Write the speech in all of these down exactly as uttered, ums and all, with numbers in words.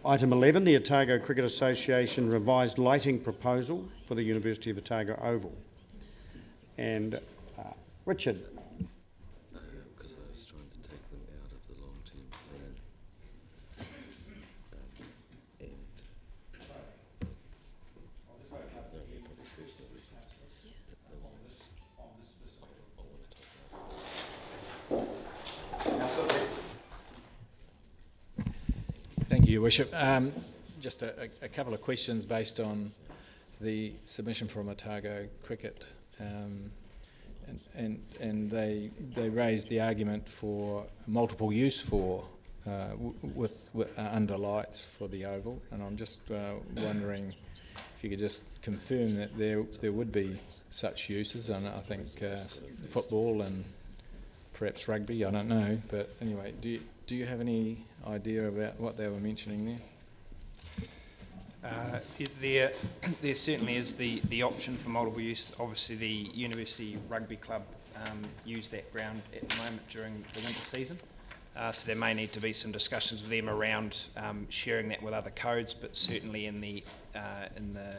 item eleven, the Otago Cricket Association revised lighting proposal for the University of Otago Oval. And uh, Richard. Because I was trying to take them out of the long-term plan. Um, and no, they're probably personal reasons. The, the lights. I, I want to take them out. Thank you, Your Worship. Um, just a, a couple of questions based on the submission from Otago Cricket. Um, and and, and they, they raised the argument for multiple use for uh, w with, with uh, under lights for the Oval, and I'm just uh, wondering if you could just confirm that there, there would be such uses, and I think uh, football and perhaps rugby, I don't know, but anyway, do you, do you have any idea about what they were mentioning there? Uh, there, there certainly is the, the option for multiple use. Obviously, the University Rugby Club um, use that ground at the moment during the winter season. Uh, so there may need to be some discussions with them around um, sharing that with other codes, but certainly in the uh, in the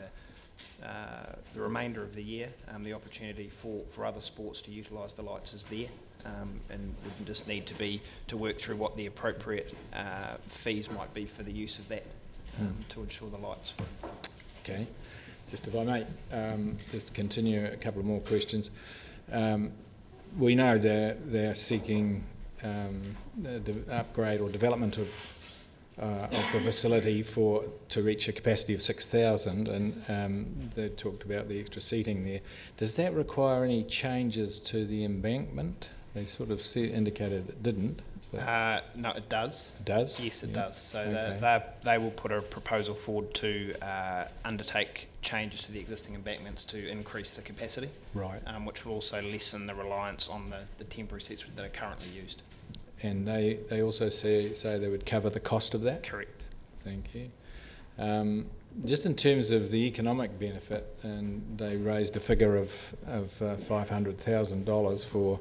uh, the remainder of the year, um, the opportunity for, for other sports to utilise the lights is there. Um, and we just need to be to work through what the appropriate uh, fees might be for the use of that. Um, to ensure the lights work. Okay, just if I may, um, just to continue a couple of more questions. Um, we know that they're seeking um, the upgrade or development of, uh, of the facility for to reach a capacity of six thousand, and um, they talked about the extra seating there. Does that require any changes to the embankment? They sort of said, indicated it didn't. Uh, no, it does. It does? Yes, it yeah. does. So okay. they, they will put a proposal forward to uh, undertake changes to the existing embankments to increase the capacity, right? Um, which will also lessen the reliance on the, the temporary seats that are currently used. And they, they also say, say they would cover the cost of that? Correct. Thank you. Um, just in terms of the economic benefit, and they raised a figure of, of uh, five hundred thousand dollars for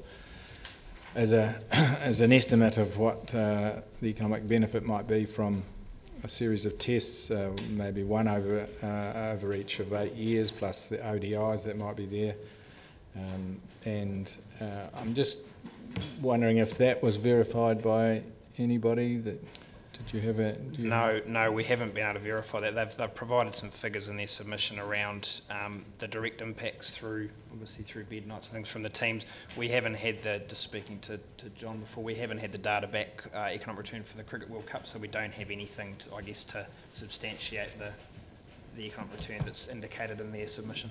as a as an estimate of what uh, the economic benefit might be from a series of tests, uh, maybe one over uh, over each of eight years, plus the O D Is that might be there. Um, and uh, I'm just wondering if that was verified by anybody. That did you have a? You no, no, we haven't been able to verify that. They've they've provided some figures in their submission around um, the direct impacts through, obviously through bed nights and things from the teams. We haven't had the, just speaking to, to John before, we haven't had the data back, uh, economic return for the Cricket World Cup, so we don't have anything, to, I guess, to substantiate the the economic return that's indicated in their submission.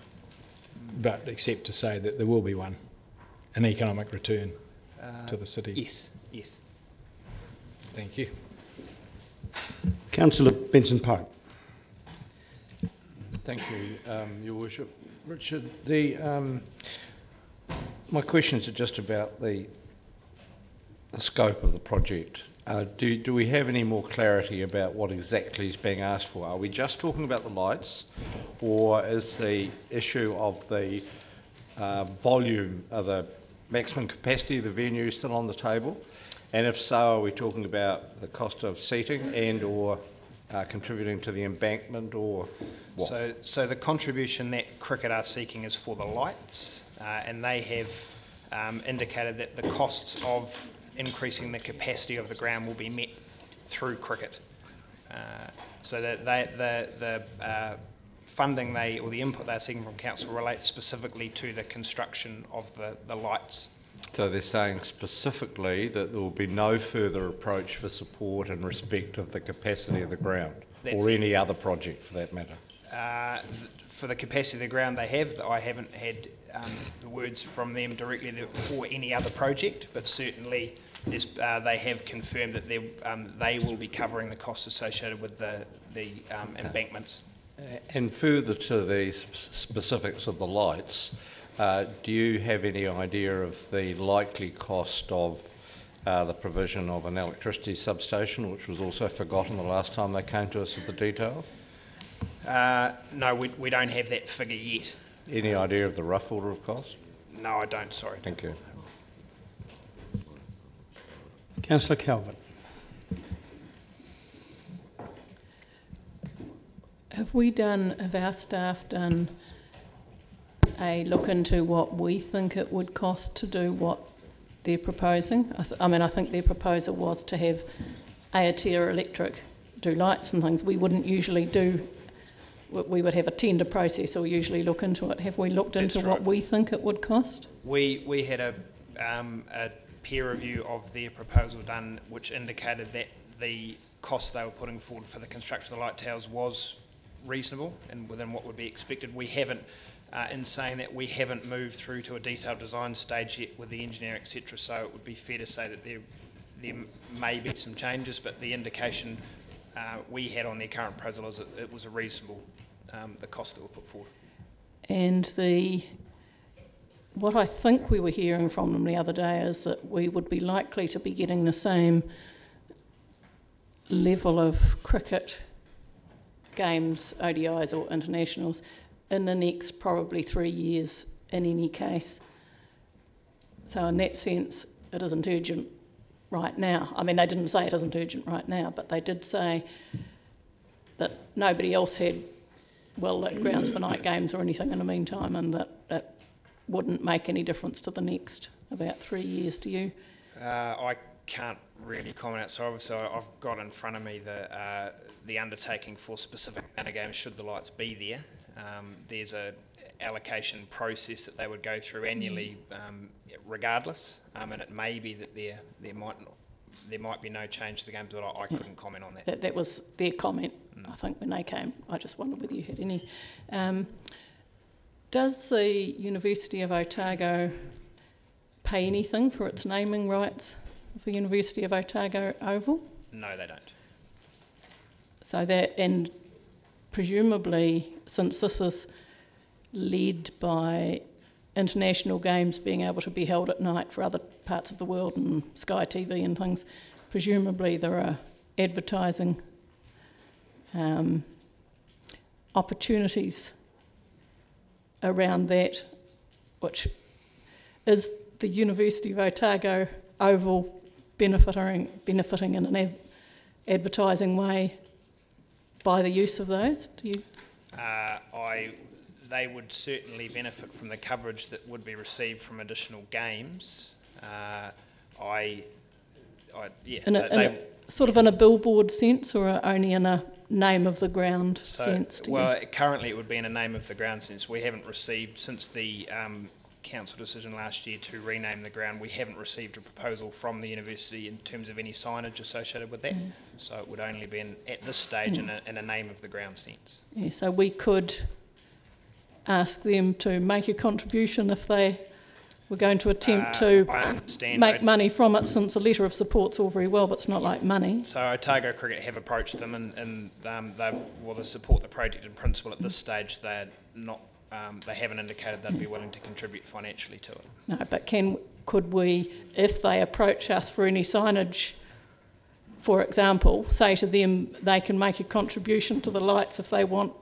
But except to say that there will be one, an economic return uh, to the city. Yes, yes. Thank you. Councillor Benson-Pope. Thank you, um, Your Worship. Richard, the, um, my questions are just about the, the scope of the project. Uh, do, do we have any more clarity about what exactly is being asked for? Are we just talking about the lights, or is the issue of the uh, volume, of the maximum capacity of the venue still on the table? And if so, are we talking about the cost of seating and or uh, contributing to the embankment, or what? So, so the contribution that Cricket are seeking is for the lights, uh, and they have um, indicated that the costs of increasing the capacity of the ground will be met through Cricket. Uh, so that they, the, the uh, funding they, or the input they're seeking from council relates specifically to the construction of the, the lights. So they're saying specifically that there will be no further approach for support in respect of the capacity of the ground, That's, or any other project for that matter? Uh, for the capacity of the ground they have, I haven't had um, the words from them directly for any other project, but certainly uh, they have confirmed that um, they will be covering the costs associated with the, the um, embankments. And further to the specifics of the lights, Uh, do you have any idea of the likely cost of uh, the provision of an electricity substation, which was also forgotten the last time they came to us with the details? Uh, no, we, we don't have that figure yet. Any idea of the rough order of cost? No, I don't, sorry. Thank you. Councillor Calvert. Have we done, have our staff done a look into what we think it would cost to do what they're proposing? I, th I mean, I think their proposal was to have Aotea Electric do lights and things. We wouldn't usually do, we would have a tender process or usually look into it. Have we looked into That's what right. we think it would cost? We, we had a, um, a peer review of their proposal done, which indicated that the cost they were putting forward for the construction of the light towers was reasonable and within what would be expected. We haven't, uh, in saying that, we haven't moved through to a detailed design stage yet with the engineer, et cetera, so it would be fair to say that there, there may be some changes, but the indication uh, we had on their current proposal is that it was a reasonable, um, the cost that were put forward. And the, what I think we were hearing from them the other day is that we would be likely to be getting the same level of cricket games, O D Is or internationals, in the next probably three years in any case. So in that sense, it isn't urgent right now. I mean, they didn't say it isn't urgent right now, but they did say that nobody else had well-lit grounds for night games or anything in the meantime, and that that wouldn't make any difference to the next about three years. Do you? Uh, I can't really comment out. So obviously I've got in front of me the uh, the undertaking for specific amount of games should the lights be there. Um, there's a allocation process that they would go through annually, um, regardless, um, and it may be that there there might not, there might be no change to the games, but I, I couldn't comment on that. That, that was their comment, mm. I think, when they came. I just wondered whether you had any. Um, does the University of Otago pay anything for its naming rights of the University of Otago Oval? No, they don't. So that, and presumably, since this is led by international games being able to be held at night for other parts of the world and Sky T V and things, presumably there are advertising um, opportunities around that, which is the University of Otago Oval benefiting, benefiting in an ad advertising way by the use of those? Do you? Uh, I, they would certainly benefit from the coverage that would be received from additional games. Uh, I, I, yeah. In a, they, in a, sort of in a billboard sense, or only in a name of the ground so, sense? Do well, you? currently it would be in a name of the ground sense. We haven't received, since the um, council decision last year to rename the ground, we haven't received a proposal from the university in terms of any signage associated with that. Mm. So it would only be in, at this stage mm. in, a, in a name of the ground sense. Yeah, so we could ask them to make a contribution if they were going to attempt uh, to make money from it, since a letter of support's all very well, but it's not like money. So Otago Cricket have approached them, and, and um, they well, they support the project in principle. At this stage, they're not. Um, they haven't indicated they'd be willing to contribute financially to it. No, but can could we, if they approach us for any signage, for example, say to them they can make a contribution to the lights if they want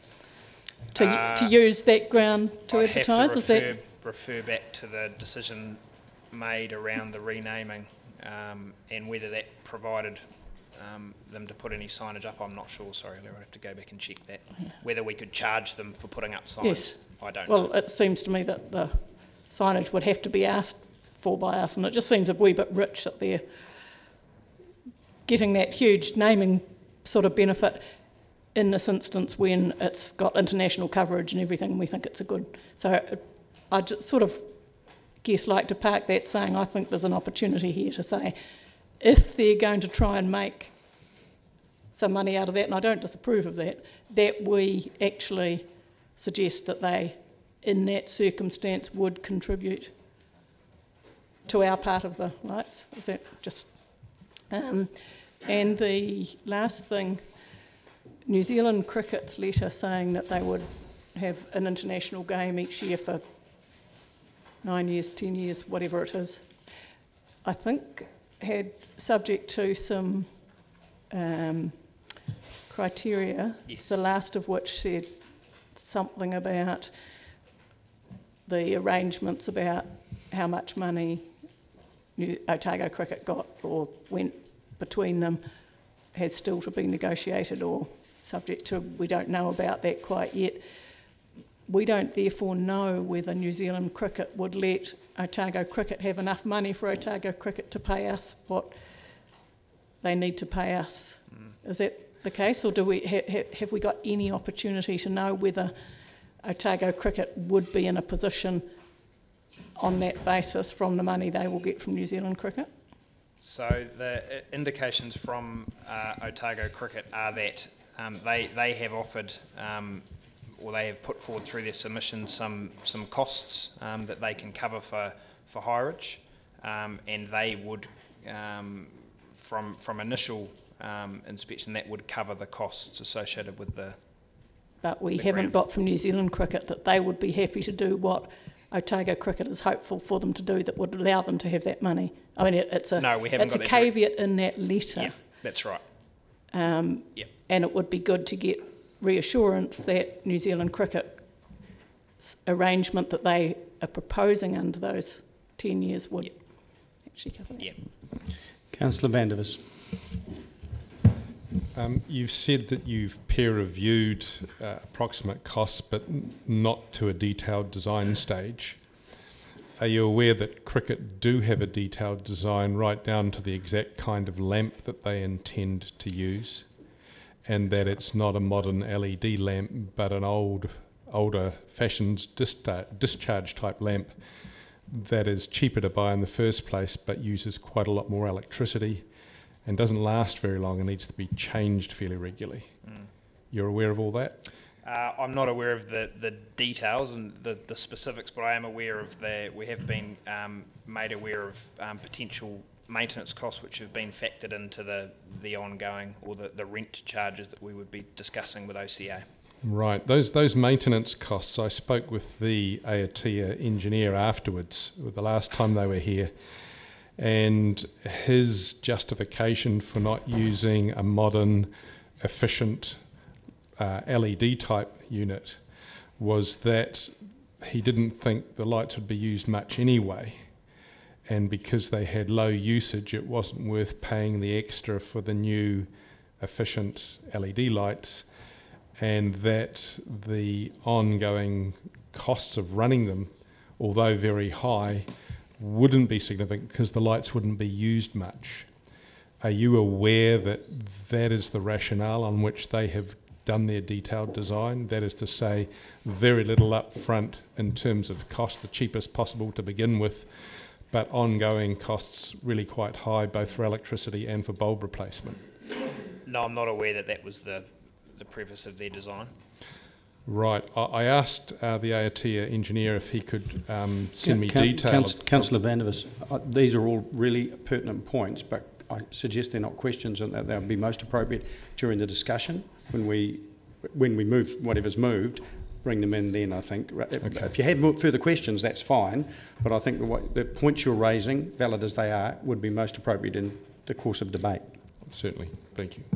to uh, to use that ground to I'd advertise? Have to refer, Is that refer back to the decision made around the renaming, um, and whether that provided um, them to put any signage up. I'm not sure. Sorry, I'll have to go back and check that. Yeah. Whether we could charge them for putting up signs, yes. I don't well, know. Well, it seems to me that the signage would have to be asked for by us, and it just seems a wee bit rich that they're getting that huge naming sort of benefit in this instance when it's got international coverage and everything, and we think it's a good. So I just sort of guess like to park that, saying I think there's an opportunity here to say, if they're going to try and make some money out of that, and I don't disapprove of that, that we actually suggest that they, in that circumstance, would contribute to our part of the lights. Is that just... Um, and the last thing, New Zealand Cricket's letter saying that they would have an international game each year for nine years, ten years, whatever it is, I think had subject to some um, criteria, yes. The last of which said something about the arrangements about how much money New Otago Cricket got or went between them has still to be negotiated or subject to, we don't know about that quite yet. We don't therefore know whether New Zealand Cricket would let Otago Cricket have enough money for Otago Cricket to pay us what they need to pay us. Mm. Is that the case, or do we ha ha have we got any opportunity to know whether Otago Cricket would be in a position on that basis from the money they will get from New Zealand Cricket? So the uh, indications from uh, Otago Cricket are that um, they, they have offered um, or they have put forward through their submission some some costs um, that they can cover for for hireage, um, and they would um, from from initial um, inspection that would cover the costs associated with the. But we the haven't grant. got from New Zealand Cricket that they would be happy to do what Otago Cricket is hopeful for them to do that would allow them to have that money. I mean, it, it's a No, we haven't it's a got that caveat in that letter. Yeah, that's right. Um, Yep. And it would be good to get reassurance that New Zealand Cricket's arrangement that they are proposing under those ten years would Yep. actually cover that. Yeah. Councillor van der Vis. Um, you've said that you've peer-reviewed uh, approximate costs, but n not to a detailed design stage. Are you aware that Cricket do have a detailed design right down to the exact kind of lamp that they intend to use, and that it's not a modern L E D lamp, but an old, older-fashioned discharge-type lamp that is cheaper to buy in the first place, but uses quite a lot more electricity and doesn't last very long and needs to be changed fairly regularly? Mm. You're aware of all that? Uh, I'm not aware of the, the details and the, the specifics, but I am aware of the, we have been um, made aware of um, potential maintenance costs which have been factored into the, the ongoing or the, the rent charges that we would be discussing with O C A. Right, those those maintenance costs, I spoke with the Aotea engineer afterwards, the last time they were here, and his justification for not using a modern, efficient uh, L E D type unit was that he didn't think the lights would be used much anyway, and because they had low usage it wasn't worth paying the extra for the new efficient L E D lights, and that the ongoing costs of running them, although very high, wouldn't be significant because the lights wouldn't be used much. Are you aware that that is the rationale on which they have done their detailed design? That is to say, very little up front in terms of cost, the cheapest possible to begin with, but ongoing costs really quite high, both for electricity and for bulb replacement. No, I'm not aware that that was the, the preface of their design. Right. I, I asked uh, the Aotea engineer if he could um, send me Coun- detail. Council- of- Councillor van der Vis, uh, these are all really pertinent points, but I suggest they're not questions and that they'll be most appropriate during the discussion when we when we move whatever's moved. Bring them in then, I think. Okay. If you have more further questions, that's fine, but I think the, what, the points you're raising, valid as they are, would be most appropriate in the course of debate. Certainly. Thank you.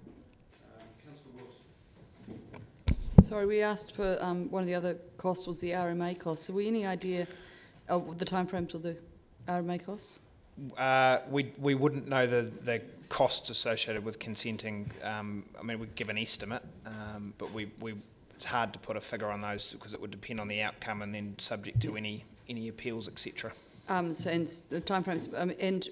Sorry, we asked for um, one of the other costs was the R M A costs. Have we any idea of the timeframes of the R M A costs? Uh, we we wouldn't know the, the costs associated with consenting. Um, I mean, we give an estimate, um, but we, we it's hard to put a figure on those because it would depend on the outcome and then subject to any any appeals, et cetera. Um, so and the timeframes um, and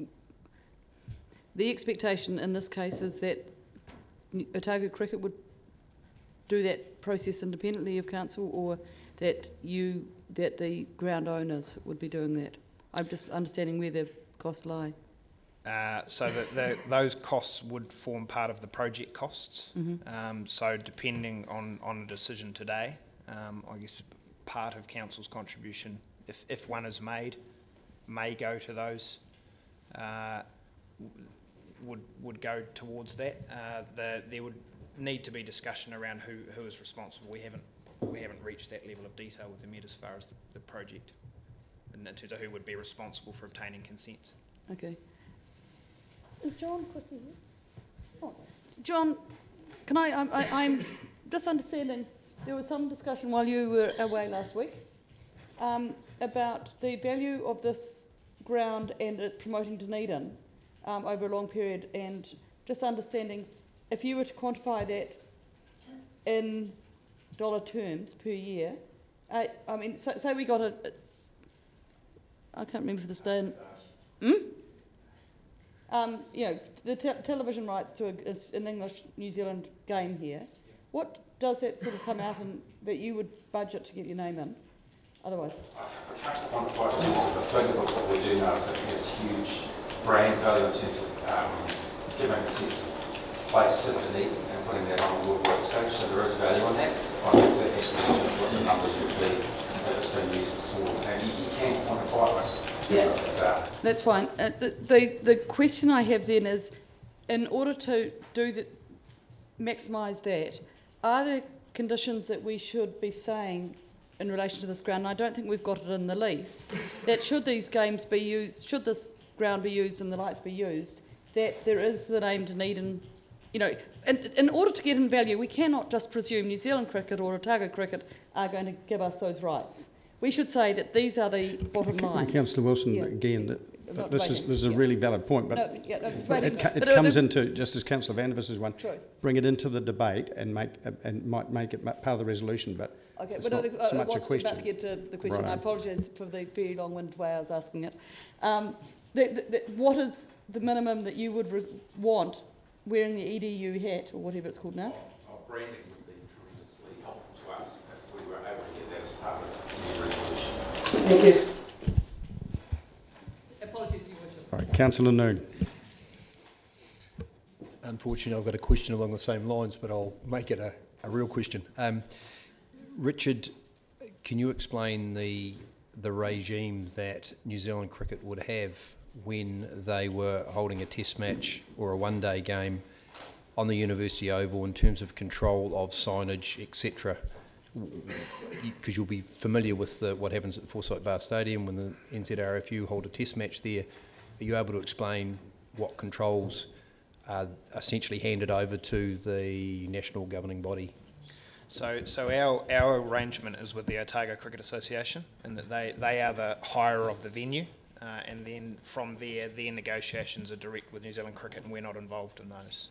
the expectation in this case is that Otago Cricket would do that process independently of council, or that you that the ground owners would be doing that. I'm just understanding where the costs lie. Uh, so that the, those costs would form part of the project costs. Mm-hmm. Um, so depending on, on a decision today, um, I guess part of council's contribution, if, if one is made, may go to those, uh, would would go towards that. Uh, the, there would need to be discussion around who, who is responsible. We haven't we haven't reached that level of detail with them yet as far as the, the project, and in terms of who would be responsible for obtaining consents. Okay. Is John Christie here? Oh. John, can I, I'm, I, I'm just understanding, there was some discussion while you were away last week um, about the value of this ground and it promoting Dunedin um, over a long period, and just understanding if you were to quantify that in dollar terms per year, uh, I mean, so, say we got a, I can't remember for this day. Hmm? Um, you know, the te television rights to a, an English New Zealand game here. What does that sort of come out in that you would budget to get your name in? Otherwise, I can't quantify in terms of a figure, but what we do know is that there's huge brand value in terms of um, giving a sense of place to the league and putting that on a worldwide stage. So there is value on that. I think that actually what the numbers would be if it's been used before, and you, you can quantify this. yeah, Uh, that's fine. Uh, the, the the question I have then is, in order to do the maximise that, are there conditions that we should be saying in relation to this ground? And I don't think we've got it in the lease, that should these games be used, should this ground be used and the lights be used, that there is the name Dunedin, you know, in, in order to get in value, we cannot just presume New Zealand Cricket or Otago Cricket are going to give us those rights. We should say that these are the bottom lines. Councillor Wilson, Yeah. again, that, I'm that not this is waiting, this is a yeah. really valid point, but No, yeah, no, But waiting, it, co- it but, uh, comes the- into, just as Councillor Van der Vis is one, True. bring it into the debate and make uh, and might make it ma- part of the resolution, but Okay, it's but not no, the, so I much a was question. about to get to the question. I Righto. apologise for the very long-winded way I was asking it. Um, the, the, the, what is the minimum that you would re want wearing the E D U hat, or whatever it's called now? Our branding would be tremendously helpful to us if we were able to get that as part of the resolution. Thank you. Apologies, Your Worship. Right, Councillor Noon. Unfortunately, I've got a question along the same lines, but I'll make it a, a real question. Um, Richard, can you explain the the regime that New Zealand Cricket would have when they were holding a test match or a one-day game on the University Oval in terms of control of signage, et cetera? Because you'll be familiar with the, what happens at Forsyth Bar Stadium when the N Z R F U hold a test match there. Are you able to explain what controls are essentially handed over to the national governing body? So, so our, our arrangement is with the Otago Cricket Association, and that they, they are the hirer of the venue, uh, and then from there, their negotiations are direct with New Zealand Cricket, and we're not involved in those.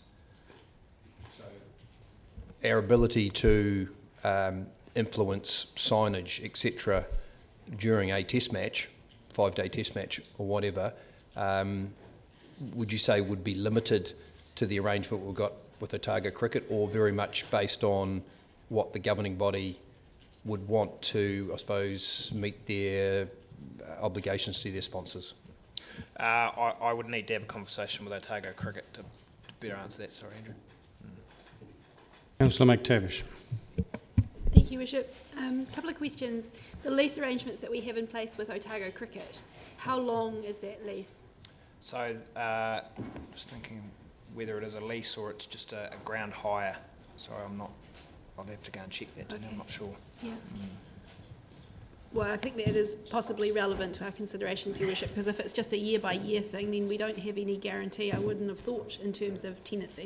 So our ability to um, influence signage, et cetera, during a test match, five-day test match or whatever, um, would you say would be limited to the arrangement we've got with Otago Cricket, or very much based on what the governing body would want to, I suppose, meet their uh, obligations to their sponsors? Uh, I, I would need to have a conversation with Otago Cricket to, to better answer that. Sorry, Andrew. Councillor McTavish. Thank you, Bishop. A um, couple of questions. The lease arrangements that we have in place with Otago Cricket, how long is that lease? So, uh, just thinking whether it is a lease or it's just a, a ground hire. Sorry, I'm not. I'll have to go and check that. Okay. I'm not sure. Yeah. Mm. Well, I think that is possibly relevant to our considerations, Your Worship, because if it's just a year-by-year thing, then we don't have any guarantee, I wouldn't have thought, in terms of tenancy.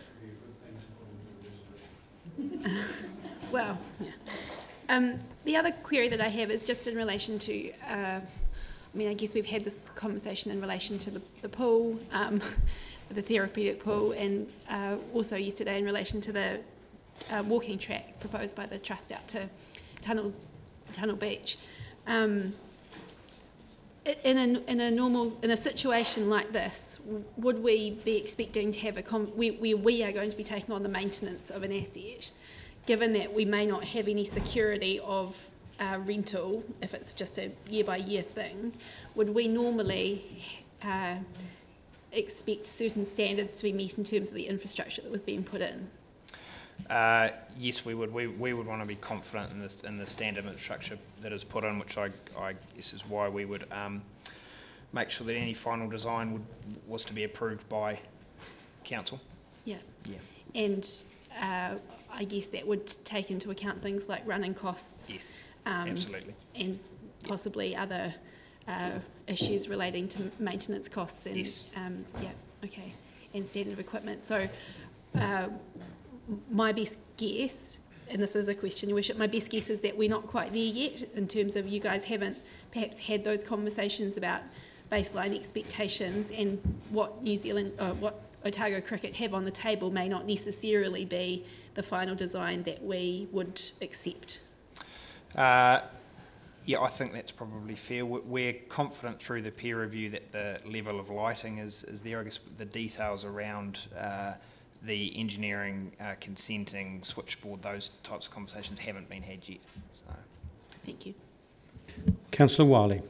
Well, yeah. Um, the other query that I have is just in relation to, uh, I mean, I guess we've had this conversation in relation to the, the pool, um, the therapeutic pool, and uh, also yesterday in relation to the uh, walking track proposed by the Trust out to Tunnels, Tunnel Beach. Um, in a, in a normal, in a situation like this, would we be expecting to have a, con where, where we are going to be taking on the maintenance of an asset, given that we may not have any security of uh, rental, if it's just a year-by-year thing, would we normally uh, expect certain standards to be met in terms of the infrastructure that was being put in? Uh, yes, we would. We, we would want to be confident in this in the standard infrastructure that is put in, which I, I guess is why we would um, make sure that any final design would was to be approved by council. Yeah. Yeah. And uh, I guess that would take into account things like running costs. Yes. Um, absolutely. And possibly yep. other uh, issues relating to maintenance costs and yes. um, yeah. Okay. And standard of equipment. So. Uh, My best guess, and this is a question, Your Worship, my best guess is that we're not quite there yet in terms of you guys haven't perhaps had those conversations about baseline expectations and what New Zealand, uh, what Otago Cricket have on the table may not necessarily be the final design that we would accept. Uh, yeah, I think that's probably fair. We- We're confident through the peer review that the level of lighting is, is there. I guess the details around uh, the engineering, uh, consenting, switchboard, those types of conversations haven't been had yet. So. Thank you. Councillor Wiley.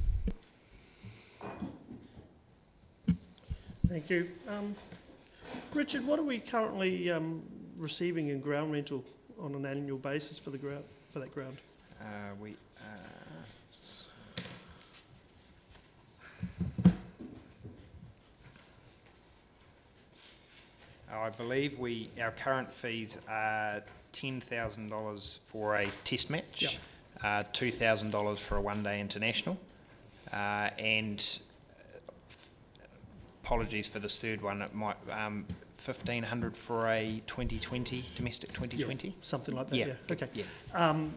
Thank you. Um, Richard, what are we currently um, receiving in ground rental on an annual basis for the ground for that ground? Uh, we. Uh, I believe we our current fees are ten thousand dollars for a test match, Yep. uh, two thousand dollars for a one-day international, uh, and apologies for this third one. It might um, fifteen hundred for a twenty twenty domestic twenty twenty. Yeah, something like that. Yeah. Yeah. Okay. Yeah. Um,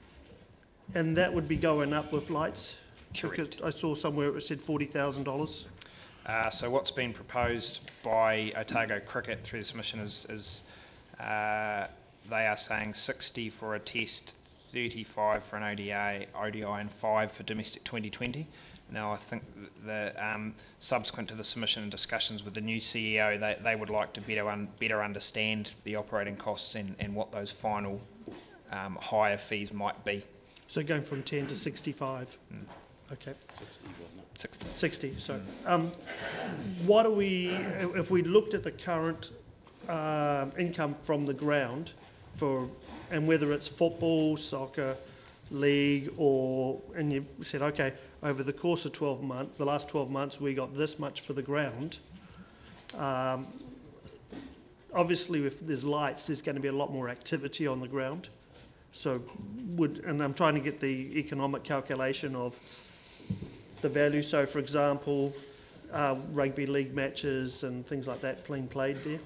and that would be going up with lights. Correct. Because I saw somewhere it said forty thousand dollars. Uh, so what's been proposed by Otago Cricket through the submission is, is uh, they are saying sixty for a test, thirty-five for an O D I, O D I and five for domestic twenty twenty. Now I think the um, subsequent to the submission and discussions with the new C E O, they, they would like to better un, better understand the operating costs and, and what those final um, higher fees might be. So going from ten to sixty-five. Mm. Okay. sixty. sixty, sorry. Um, what are we, if we looked at the current uh, income from the ground for, and whether it's football, soccer, league, or, and you said, okay, over the course of twelve months, the last twelve months, we got this much for the ground. Um, obviously, if there's lights, there's going to be a lot more activity on the ground. So would, and I'm trying to get the economic calculation of the value. So, for example, uh, rugby league matches and things like that being played there.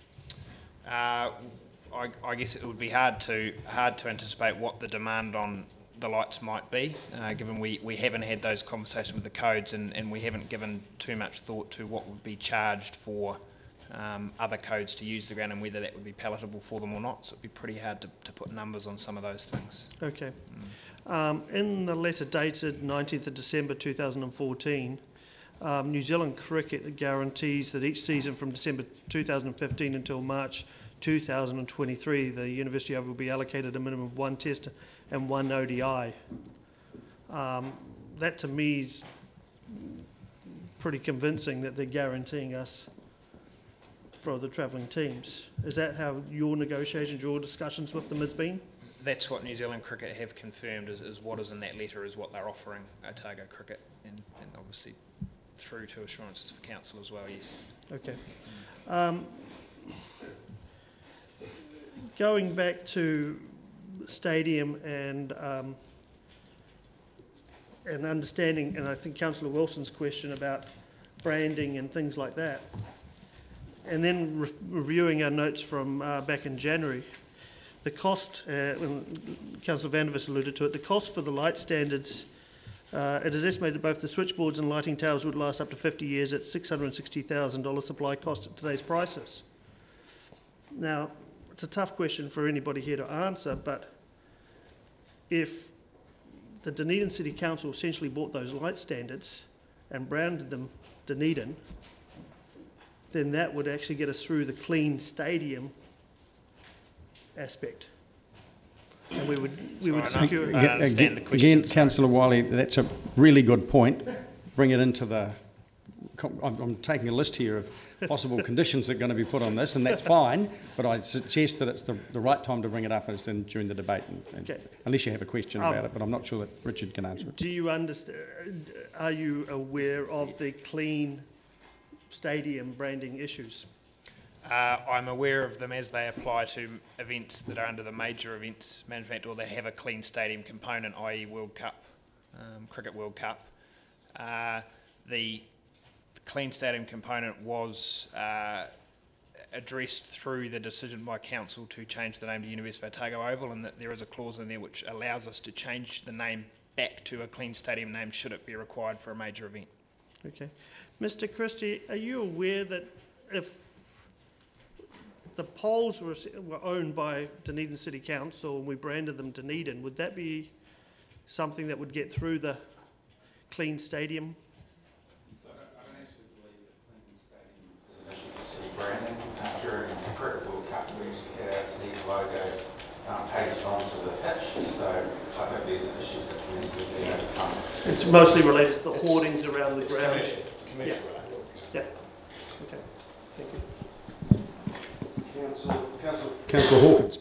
Uh, I, I guess it would be hard to hard to anticipate what the demand on the lights might be, uh, given we, we haven't had those conversations with the codes and, and we haven't given too much thought to what would be charged for um, other codes to use the ground and whether that would be palatable for them or not. So it'd be pretty hard to, to put numbers on some of those things. Okay. Mm. Um, in the letter dated nineteenth of December two thousand fourteen, um, New Zealand Cricket guarantees that each season from December two thousand fifteen until March two thousand twenty-three, the University Oval will be allocated a minimum of one test and one O D I. Um, that to me is pretty convincing that they're guaranteeing us for the travelling teams. Is that how your negotiations, your discussions with them has been? That's what New Zealand Cricket have confirmed is, is what is in that letter is what they're offering Otago Cricket and, and obviously through to assurances for council as well, yes. Okay. Um, going back to stadium and um, and understanding, and I think Councillor Wilson's question about branding and things like that, and then re reviewing our notes from uh, back in January, the cost, uh, and Councillor Vandervis alluded to it, the cost for the light standards, uh, it is estimated both the switchboards and lighting towers would last up to fifty years at six hundred sixty thousand dollars supply cost at today's prices. Now, it's a tough question for anybody here to answer, but if the Dunedin City Council essentially bought those light standards and branded them Dunedin, then that would actually get us through the clean stadium aspect. And we would, we would Sorry, I secure... don't understand the question. Again, Councillor Wiley, that's a really good point. Bring it into the... I'm, I'm taking a list here of possible conditions that are going to be put on this, and that's fine, but I suggest that it's the, the right time to bring it up is then during the debate, and, and Okay. unless you have a question Um, about it, but I'm not sure that Richard can answer it. Do you understand, are you aware of the clean stadium branding issues? Uh, I'm aware of them as they apply to events that are under the Major Events Management Act or they have a clean stadium component, that is World Cup, um, Cricket World Cup. Uh, the clean stadium component was uh, addressed through the decision by Council to change the name to University of Otago Oval, and that there is a clause in there which allows us to change the name back to a clean stadium name should it be required for a major event. Okay. Mister Christie, are you aware that if the poles were, were owned by Dunedin City Council and we branded them Dunedin, would that be something that would get through the Clean Stadium? So I don't, I don't actually believe that Clean Stadium is an issue for city branding. Uh, during the Cricket World Cup, we actually had our Dunedin logo um, pasted onto the pitch, so I think these are issues that can easily be overcome. It's mostly related to the It's- hoardings around the It's ground. commercial, commercial Yeah. related. Yeah. Okay. Thank you. Councillor, Councillor, Councillor Hawkins.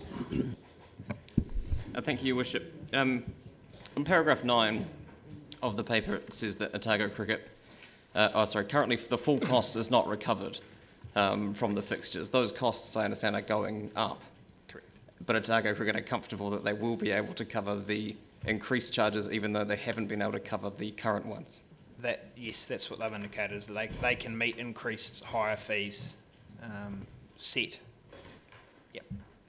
Uh, thank you, Your Worship. Um, in paragraph nine of the paper, it says that Otago Cricket, uh, oh sorry, currently the full cost is not recovered um, from the fixtures. Those costs, I understand, are going up. Correct. But Otago Cricket are comfortable that they will be able to cover the increased charges, even though they haven't been able to cover the current ones. That, yes, that's what they've indicated, is they, they can meet increased higher fees um, set. Yep.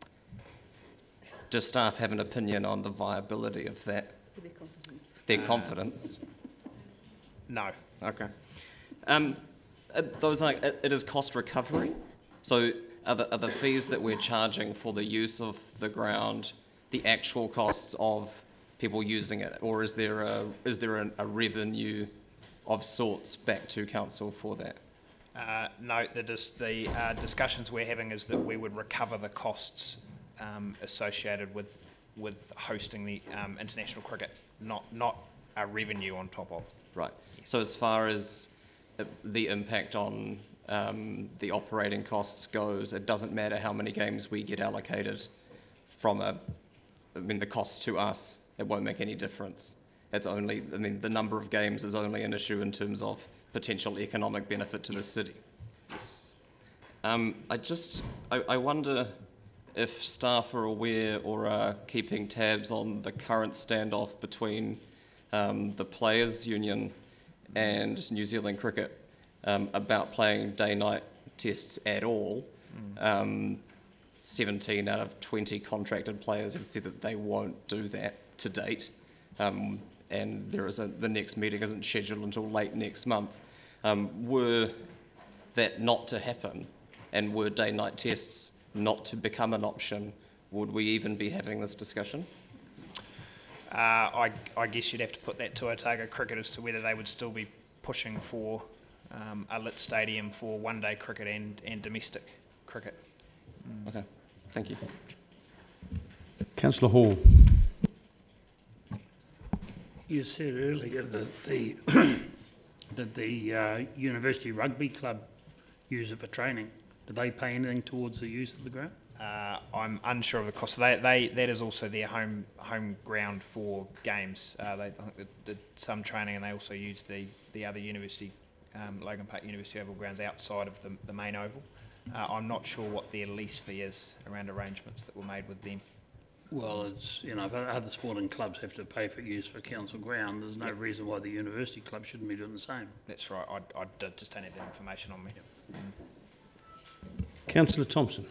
Does staff have an opinion on the viability of that? Their confidence. Their confidence? No. Okay. Um, uh, those are, it, it is cost recovery. So are the, are the fees that we're charging for the use of the ground the actual costs of people using it, or is there a is there a, a revenue of sorts back to council for that? Uh, no, the, dis the uh, discussions we're having is that we would recover the costs um, associated with with hosting the um, international cricket, not not a revenue on top of. Right. So as far as uh, the impact on um, the operating costs goes, it doesn't matter how many games we get allocated from a, I mean, the costs to us, it won't make any difference. It's only, I mean, the number of games is only an issue in terms of potential economic benefit to Yes. the city. Yes. Um, I just, I, I wonder if staff are aware or are keeping tabs on the current standoff between um, the Players Union and New Zealand Cricket um, about playing day-night tests at all. Mm. Um, seventeen out of twenty contracted players have said that they won't do that to date. Um, and there is a, the next meeting isn't scheduled until late next month. Um, were that not to happen, and were day-night tests not to become an option, would we even be having this discussion? Uh, I, I guess you'd have to put that to Otago Cricket as to whether they would still be pushing for um, a lit stadium for one-day cricket and, and domestic cricket. Mm. Okay, thank you. Councillor Hall. You said earlier that the that the uh, University Rugby Club use it for training. Do they pay anything towards the use of the ground? Uh, I'm unsure of the cost. They, they, that is also their home home ground for games. Uh, they I think they did some training, and they also use the, the other university, um, Logan Park University Oval grounds outside of the, the main oval. Uh, I'm not sure what their lease fee is around arrangements that were made with them. Well, it's, you know, if other sporting clubs have to pay for use for council ground, there's no Yep. reason why the university club shouldn't be doing the same. That's right. I, I did just don't have that information on me. Councillor Thompson.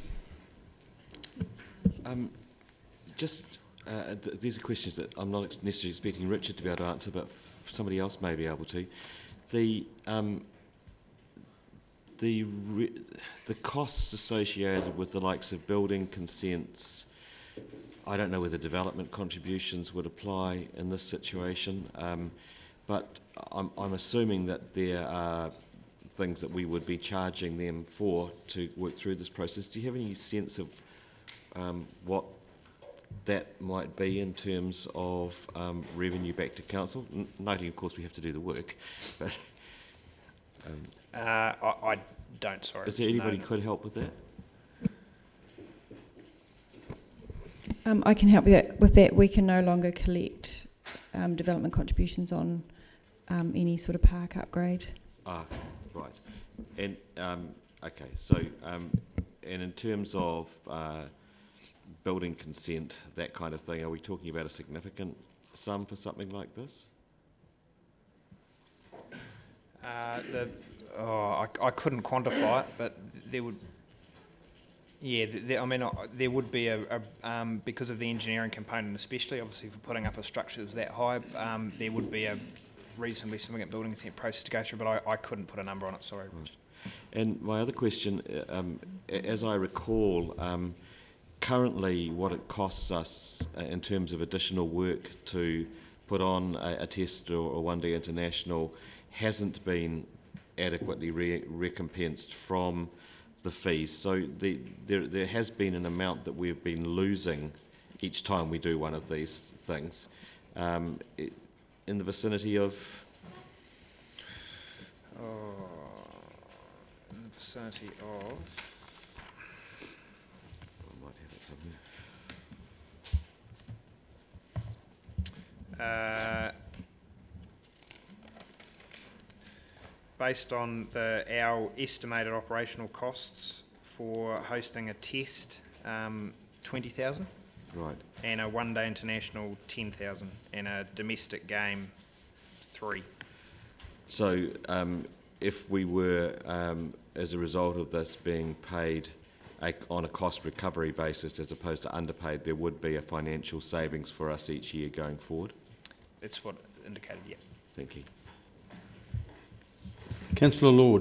Um, just, uh, th these are questions that I'm not ex necessarily expecting Richard to be able to answer, but f somebody else may be able to. The um, the re the costs associated with the likes of building consents. I don't know whether development contributions would apply in this situation, um, but I'm, I'm assuming that there are things that we would be charging them for to work through this process. Do you have any sense of um, what that might be in terms of um, revenue back to council? N noting, of course, we have to do the work, but um, Uh, I, I don't, sorry. is there anybody no. who could help with that? Um, I can help with that. With that, we can no longer collect um, development contributions on um, any sort of park upgrade. Ah, right. And um, okay, so um, and in terms of uh, building consent, that kind of thing, are we talking about a significant sum for something like this? Uh, the, oh, I, I couldn't quantify it, but there would, yeah, there, I mean, uh, there would be a, a um, because of the engineering component, especially obviously for putting up a structure that was that high, um, there would be a reasonably significant building consent process to go through, but I, I couldn't put a number on it, sorry. Right. And my other question, uh, um, a- as I recall, um, currently what it costs us uh, in terms of additional work to put on a, a test or a one-day international hasn't been adequately re recompensed from the fees. So the, there, there has been an amount that we've been losing each time we do one of these things, um, it, in the vicinity of... Oh, in the vicinity of... I might have it somewhere. Uh, based on the, our estimated operational costs for hosting a test, um, twenty thousand. Right. And a one-day international, ten thousand, and a domestic game, three. So um, if we were, um, as a result of this, being paid a, on a cost recovery basis as opposed to underpaid, there would be a financial savings for us each year going forward? That's what indicated, yeah. Thank you. Councillor Lord.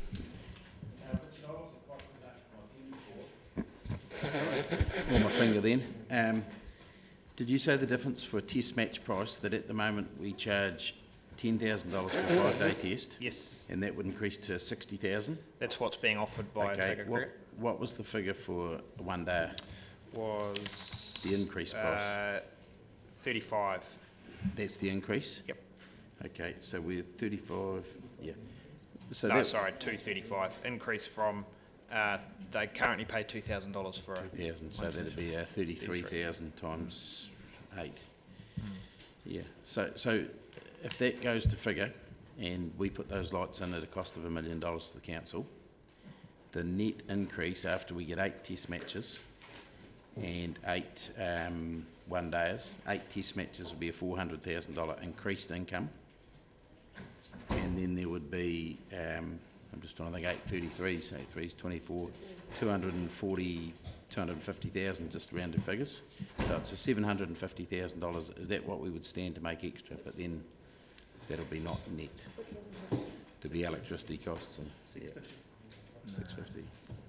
On my finger then. Um, did you say the difference for a test match price, that at the moment we charge ten thousand dollars for a five-day test? Yes. And that would increase to sixty thousand dollars? That's what's being offered by Okay. Otago What, Cricket. what was the figure for a one-day? Was... The increased price? Uh, thirty-five. That's the increase? Yep. Okay, so we're thirty-five, yeah. So no, that- sorry, two thirty-five. Increase from, uh, they currently pay two thousand dollars for a... two thousand, so that'd be uh, thirty-three thousand times eight. Mm. Yeah, so, so if that goes to figure, and we put those lights in at a cost of a million dollars to the council, the net increase after we get eight test matches and eight um, one days, eight test matches would be a four hundred thousand dollar increased income. And then there would be, um, I'm just trying to think, eight thirty-three, so three is twenty-four, two hundred forty, two hundred fifty thousand, just rounded figures. So it's a seven hundred fifty thousand dollars. Is that what we would stand to make extra? But then that'll be not net. There'll be electricity costs and six fifty. Six fifty.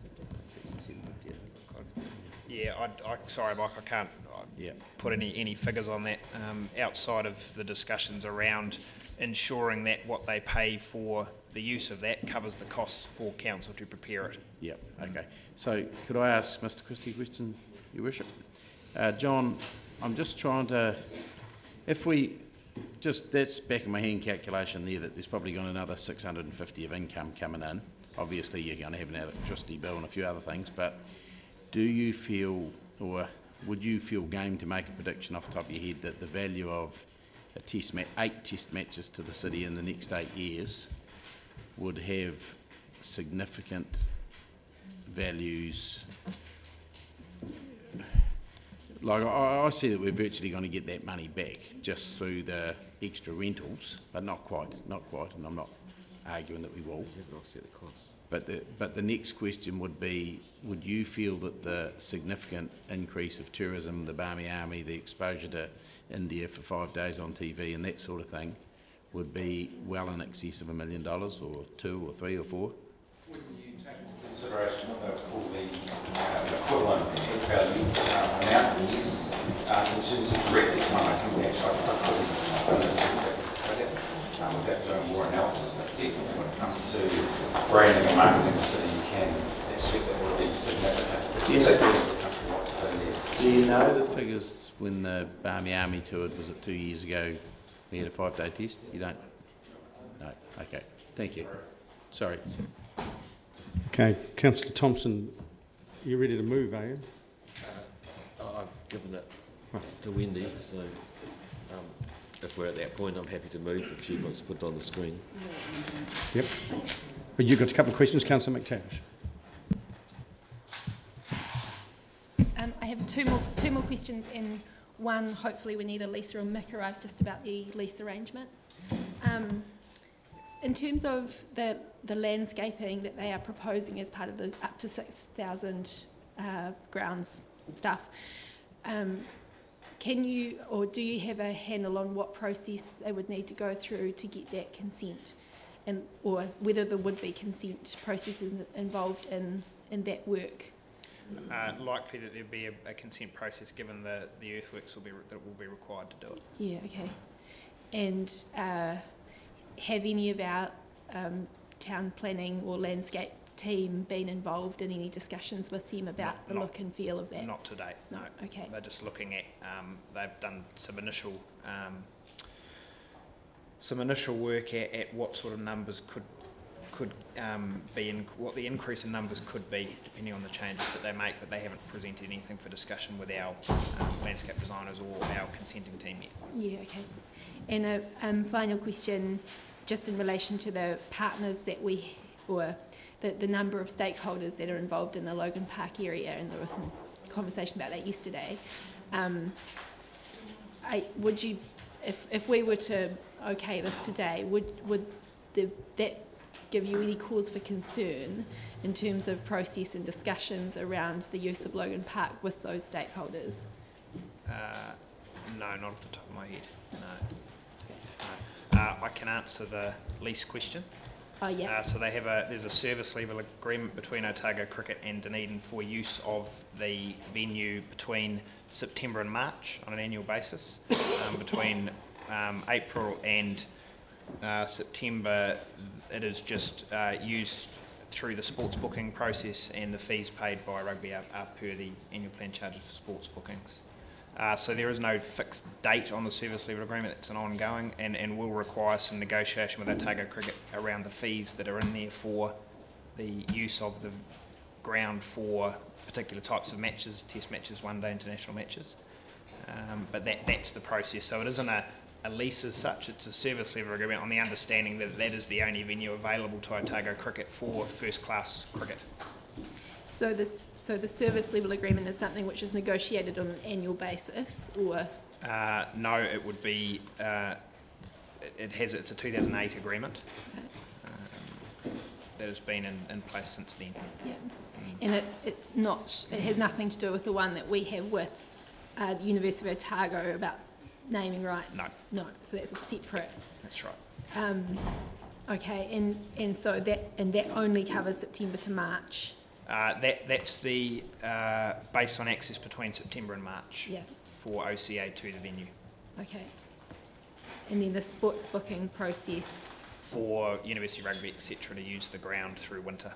Yeah, I, I, sorry, Mike, I can't I yeah. put any, any figures on that um, outside of the discussions around ensuring that what they pay for the use of that covers the costs for council to prepare it. Yeah, okay. So could I ask Mister Christie a question, Your Worship? Uh, John, I'm just trying to, if we, just that's back in my hand calculation there, that there's probably got another six hundred fifty of income coming in. Obviously you're going to have an electricity bill and a few other things, but do you feel, or would you feel game to make a prediction off the top of your head that the value of a test ma eight test matches to the city in the next eight years would have significant values? Like, I, I see that we're virtually going to get that money back just through the extra rentals, but not quite, not quite, and I'm not arguing that we will. You haven't offset the costs. But the, but the next question would be, would you feel that the significant increase of tourism, the Barmy Army, the exposure to India for five days on T V and that sort of thing would be well in excess of a million dollars, or two or three or four? Wouldn't you take into consideration what they would call the uh, equivalent head value uh, amount is uh, in terms of direct economic impact? I, I couldn't assess that um, without doing more analysis, but definitely when it comes to branding and marketing the city, you can expect that will be significant. Particularly in the country what's doing there. Do you know the figures when the Barmy Army toured? Was it two years ago? We had a five-day test. You don't? No. Okay. Thank you. Sorry. Okay, Councillor Thompson, you ready to move, are you? Uh, I've given it to Wendy, so um, if we're at that point, I'm happy to move if she wants to put it on the screen. Yep. But you've got a couple of questions, Councillor McTavish. Um, I have two more two more questions, and one hopefully when either Lisa or Mick arrives, just about the lease arrangements. Um, in terms of the the landscaping that they are proposing as part of the up to six thousand uh, grounds stuff, um, can you or do you have a handle on what process they would need to go through to get that consent? and or whether there would be consent processes involved in, in that work. Uh, likely that there'd be a, a consent process given the, the earthworks will be re- that will be required to do it. Yeah, okay. And uh, have any of our um, town planning or landscape team been involved in any discussions with them about Not- the not- look and feel of that? Not to date, no. No, okay. They're just looking at, um, they've done some initial um, some initial work at, at what sort of numbers could could um, be in, what the increase in numbers could be depending on the changes that they make, but they haven't presented anything for discussion with our um, landscape designers or our consenting team yet. Yeah, okay. And a um, final question, just in relation to the partners that we, or the, the number of stakeholders that are involved in the Logan Park area, and there was some conversation about that yesterday. Um, I, would you, if, if we were to okay this today, would, would the, that give you any cause for concern in terms of process and discussions around the use of Logan Park with those stakeholders? Uh, no, not off the top of my head, no. no. Uh, I can answer the lease question. Oh, yeah. Uh, so they have a, there's a service level agreement between Otago Cricket and Dunedin for use of the venue between September and March on an annual basis. Um, between um, April and uh, September, it is just uh, used through the sports booking process, and the fees paid by rugby are, are per the annual plan charges for sports bookings. Uh, so there is no fixed date on the service level agreement. It's an ongoing and, and will require some negotiation with Otago Cricket around the fees that are in there for the use of the ground for particular types of matches, test matches, one day international matches. Um, but that, that's the process. So it isn't a, a lease as such, it's a service level agreement on the understanding that that is the only venue available to Otago Cricket for first class cricket. So this, so the service level agreement is something which is negotiated on an annual basis, or? Uh, no, it would be. Uh, it, it has. It's a two thousand eight agreement um, that has been in, in place since then. Yeah, and it's it's not. It has nothing to do with the one that we have with uh, the University of Otago about naming rights. No. No. So that's a separate. That's right. Um, okay, and and so that and that only covers September to March. Uh, that that's the uh, based on access between September and March. Yeah. For O C A to the venue. Okay. And then the sports booking process. For University Rugby, et cetera, to use the ground through winter.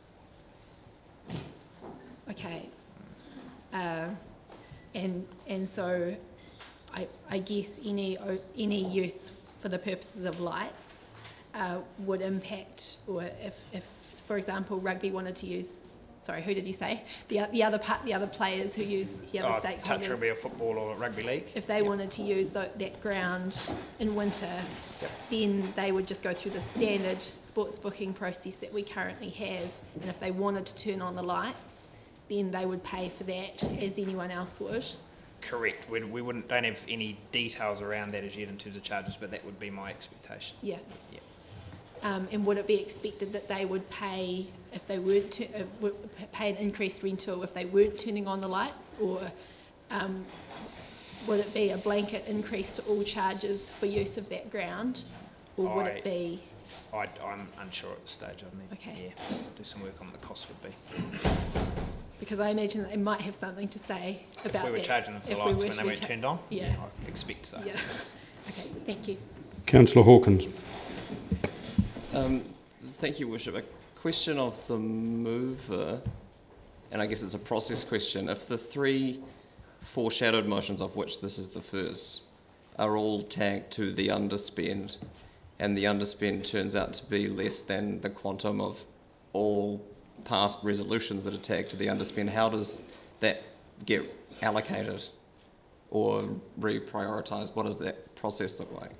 Okay. Uh, and and so, I I guess any any use for the purposes of lights uh, would impact, or if if for example rugby wanted to use. Sorry, who did you say? The, the other part, the other players who use the other Oh, stakeholders. touch rugby or football or rugby league. If they Yep. wanted to use the, that ground in winter, Yep. then they would just go through the standard sports booking process that we currently have. And if they wanted to turn on the lights, then they would pay for that as anyone else would. Correct. We, we wouldn't don't have any details around that as yet in terms of charges, but that would be my expectation. Yeah. Yeah. Um, and would it be expected that they would pay if they weren't to, uh, would pay an increased rental if they weren't turning on the lights, or um, would it be a blanket increase to all charges for use of that ground, or would I- it be? I, I'm unsure at this stage. I'd need Okay. yeah, do some work on what the cost would be. Because I imagine that they might have something to say about If we were that. charging them for if the we lights were when to they be weren't cha- turned on, Yeah. I expect so. Yeah. Okay. Thank you. Councillor Hawkins. Um, thank you, Worship. A question of the mover, and I guess it's a process question. If the three foreshadowed motions, of which this is the first, are all tagged to the underspend, and the underspend turns out to be less than the quantum of all past resolutions that are tagged to the underspend, how does that get allocated or reprioritised? What does that process look like?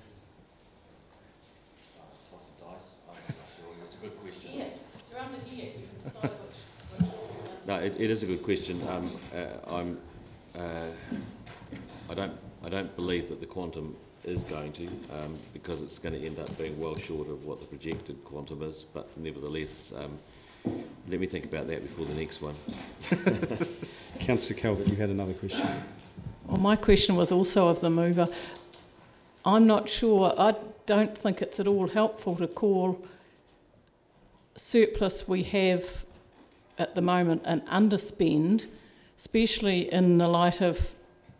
Toss a dice. I'm not sure. It's a good question. Yeah, you're under here. You can decide which. which No, it, it is a good question. Um, uh, I'm, uh, I don't, I don't believe that the quantum is going to, um, because it's going to end up being well short of what the projected quantum is. But nevertheless, um, let me think about that before the next one. Councillor Calvert, you had another question. Well, my question was also of the mover. I'm not sure. I don't think it's at all helpful to call surplus we have at the moment an underspend, especially in the light of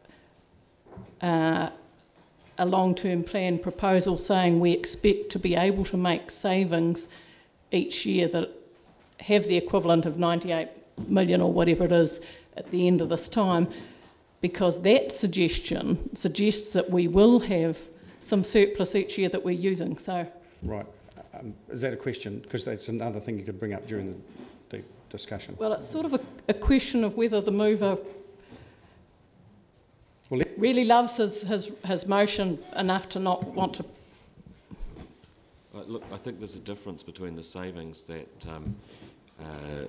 uh, a long-term plan proposal saying we expect to be able to make savings each year that have the equivalent of ninety-eight million or whatever it is at the end of this time, because that suggestion suggests that we will have some surplus each year that we're using. So, right, um, is that a question? Because that's another thing you could bring up during the, the discussion. Well, it's sort of a, a question of whether the mover well, really loves his, his, his motion enough to not want to. Uh, look, I think there's a difference between the savings that um, uh,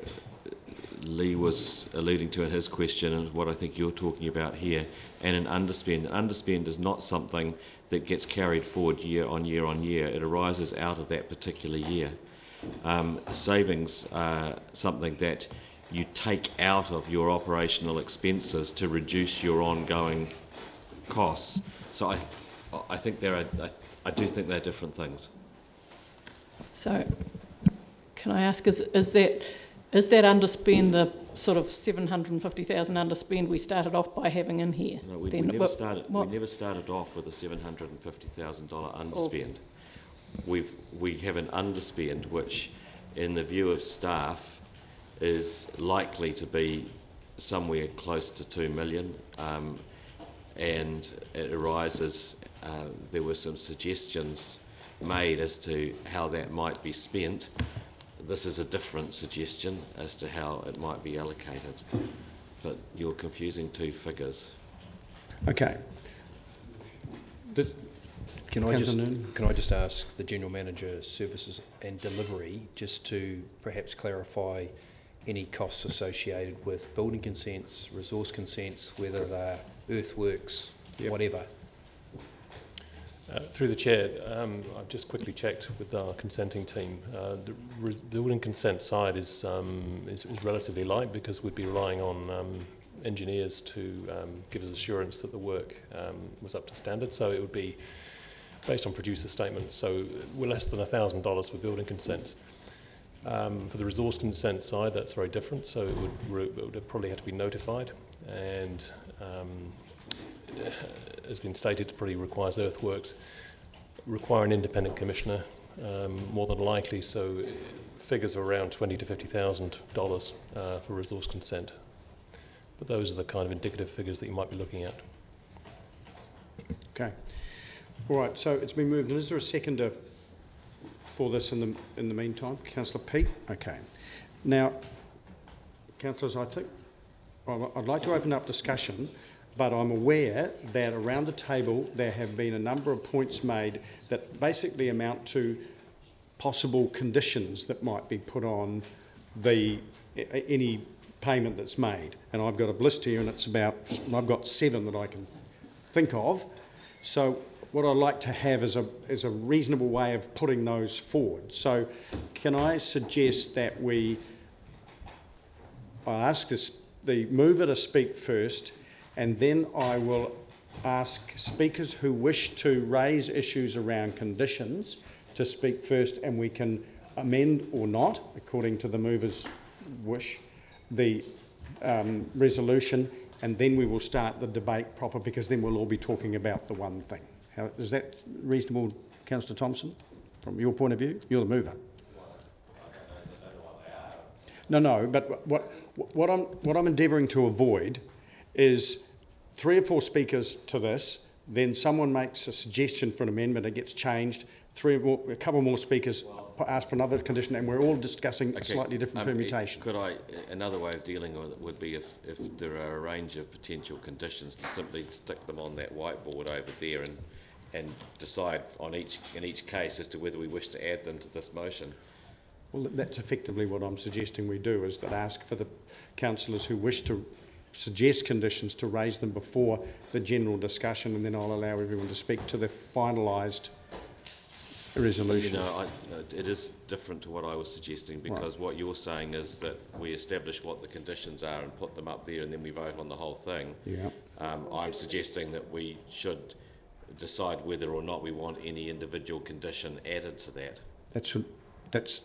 Lee was alluding to in his question and what I think you're talking about here, and an underspend. An underspend is not something that gets carried forward year on year on year. It arises out of that particular year. Um, savings are something that you take out of your operational expenses to reduce your ongoing costs. So I, I think there are, I, I do think they're different things. So, can I ask, is, is that is that underspend the sort of seven hundred and fifty thousand underspend we started off by having in here? No, we, we then? never What- started. what- We never started off with a seven hundred and fifty thousand dollar underspend. We've we have an underspend which, in the view of staff, is likely to be somewhere close to two million, um, and it arises. Uh, there were some suggestions made as to how that might be spent. This is a different suggestion as to how it might be allocated, but you're confusing two figures. Okay. The, Can I just Councillor Noonan? can I just ask the General Manager, Services and Delivery, just to perhaps clarify any costs associated with building consents, resource consents, whether they're earthworks, Yep. whatever. Uh, through the chair, um, I've just quickly checked with our consenting team. Uh, the, re- the building consent side is, um, is is relatively light because we'd be relying on um, engineers to um, give us assurance that the work um, was up to standard. So it would be based on producer statements. So we're less than a thousand dollars for building consents. Um, for the resource consent side, that's very different. So it would, re- it would probably have to be notified, and um, has been stated to probably requires earthworks, require an independent commissioner, um, more than likely. So figures are around twenty to fifty thousand dollars uh, for resource consent. But those are the kind of indicative figures that you might be looking at. Okay. All right. So it's been moved. And is there a seconder for this in the in the meantime, Councillor Peake? Okay. Now, councillors, I think well, I'd like to open up discussion. But I'm aware that around the table there have been a number of points made that basically amount to possible conditions that might be put on the any payment that's made. And I've got a list here, and it's about I've got seven that I can think of. So what I'd like to have is a is a reasonable way of putting those forward. So can I suggest that we I ask this, the mover to speak first, and then I will ask speakers who wish to raise issues around conditions to speak first, and we can amend or not, according to the mover's wish, the um, resolution, and then we will start the debate proper, because then we'll all be talking about the one thing. How, is that reasonable, Councillor Thompson, from your point of view? You're the mover. No, no, but what, what, I'm, what I'm endeavouring to avoid is three or four speakers to this, then someone makes a suggestion for an amendment, it gets changed, three or more, a couple more speakers ask for another condition, and we're all discussing Okay, a slightly different um, permutation. Could I, another way of dealing with it would be if, if there are a range of potential conditions, to simply stick them on that whiteboard over there and and decide on each in each case as to whether we wish to add them to this motion. Well, that's effectively what I'm suggesting we do, is that ask for the councillors who wish to suggest conditions to raise them before the general discussion, and then I'll allow everyone to speak to the finalised resolution. You know, I, it is different to what I was suggesting, because right. what you're saying is that we establish what the conditions are and put them up there, and then we vote on the whole thing. Yeah. Um, I'm suggesting that we should decide whether or not we want any individual condition added to that. That's, that's,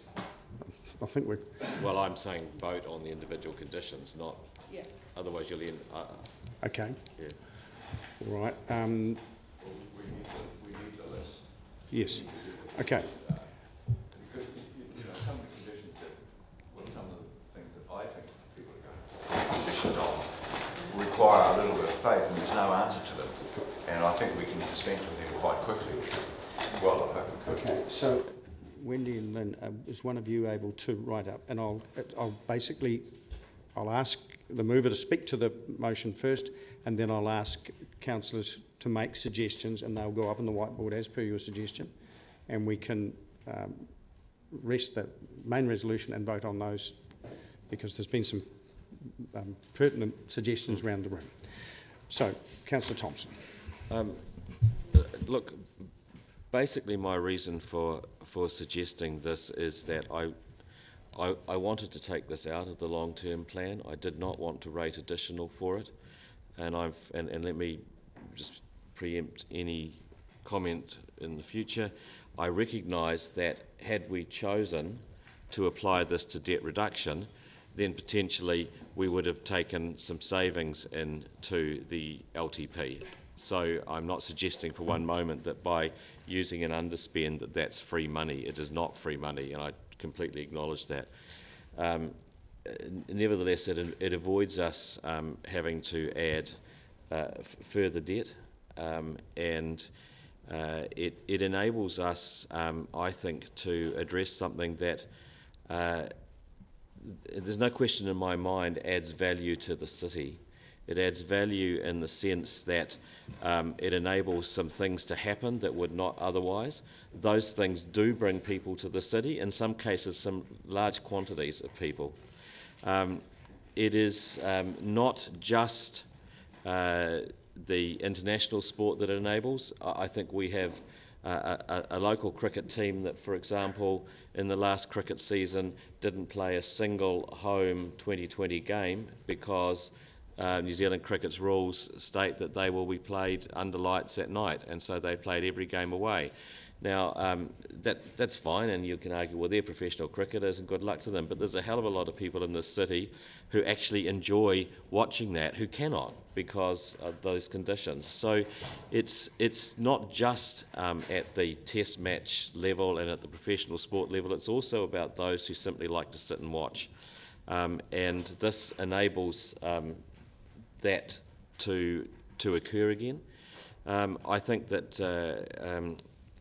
I think we're... Well, I'm saying vote on the individual conditions, not... Yeah. Otherwise you'll end... Uh, okay. Yeah. All right. Um, well, we need the, we need the list. yes. Okay. Because, you know, some of the conditions that, well, some of the things that I think people are going to conditions on require a little bit of faith, and there's no answer to them. And I think we can dispense with them quite quickly. Well, I hope we could. Okay, so Wendy and Lynn, uh, is one of you able to write up? And I'll, I'll basically, I'll ask the mover to speak to the motion first, and then I'll ask councillors to make suggestions, and they'll go up on the whiteboard as per your suggestion, and we can um, rest the main resolution and vote on those, because there's been some um, pertinent suggestions around the room. So, Councillor Thompson. Um, uh, look, basically my reason for for suggesting this is that I, I I wanted to take this out of the long-term plan. I did not want to rate additional for it, and I've and, and let me just preempt any comment in the future. I recognise that had we chosen to apply this to debt reduction, then potentially we would have taken some savings into the L T P. So I'm not suggesting for one moment that by using an underspend that that's free money. It is not free money, and I completely acknowledge that. Um, nevertheless, it, it avoids us um, having to add uh, f further debt, um, and uh, it, it enables us, um, I think, to address something that uh, there's no question in my mind adds value to the city. It adds value in the sense that um, it enables some things to happen that would not otherwise. Those things do bring people to the city, in some cases some large quantities of people. Um, it is um, not just uh, the international sport that it enables. I, I think we have uh, a, a local cricket team that, for example, in the last cricket season didn't play a single home twenty twenty game because Uh, New Zealand cricket's rules state that they will be played under lights at night, and so they played every game away. Now, um, that, that's fine, and you can argue, well, they're professional cricketers and good luck to them, but there's a hell of a lot of people in this city who actually enjoy watching that who cannot because of those conditions. So it's, it's not just um, at the test match level and at the professional sport level, it's also about those who simply like to sit and watch. Um, and this enables um, that to to occur again. Um, I think that uh, um,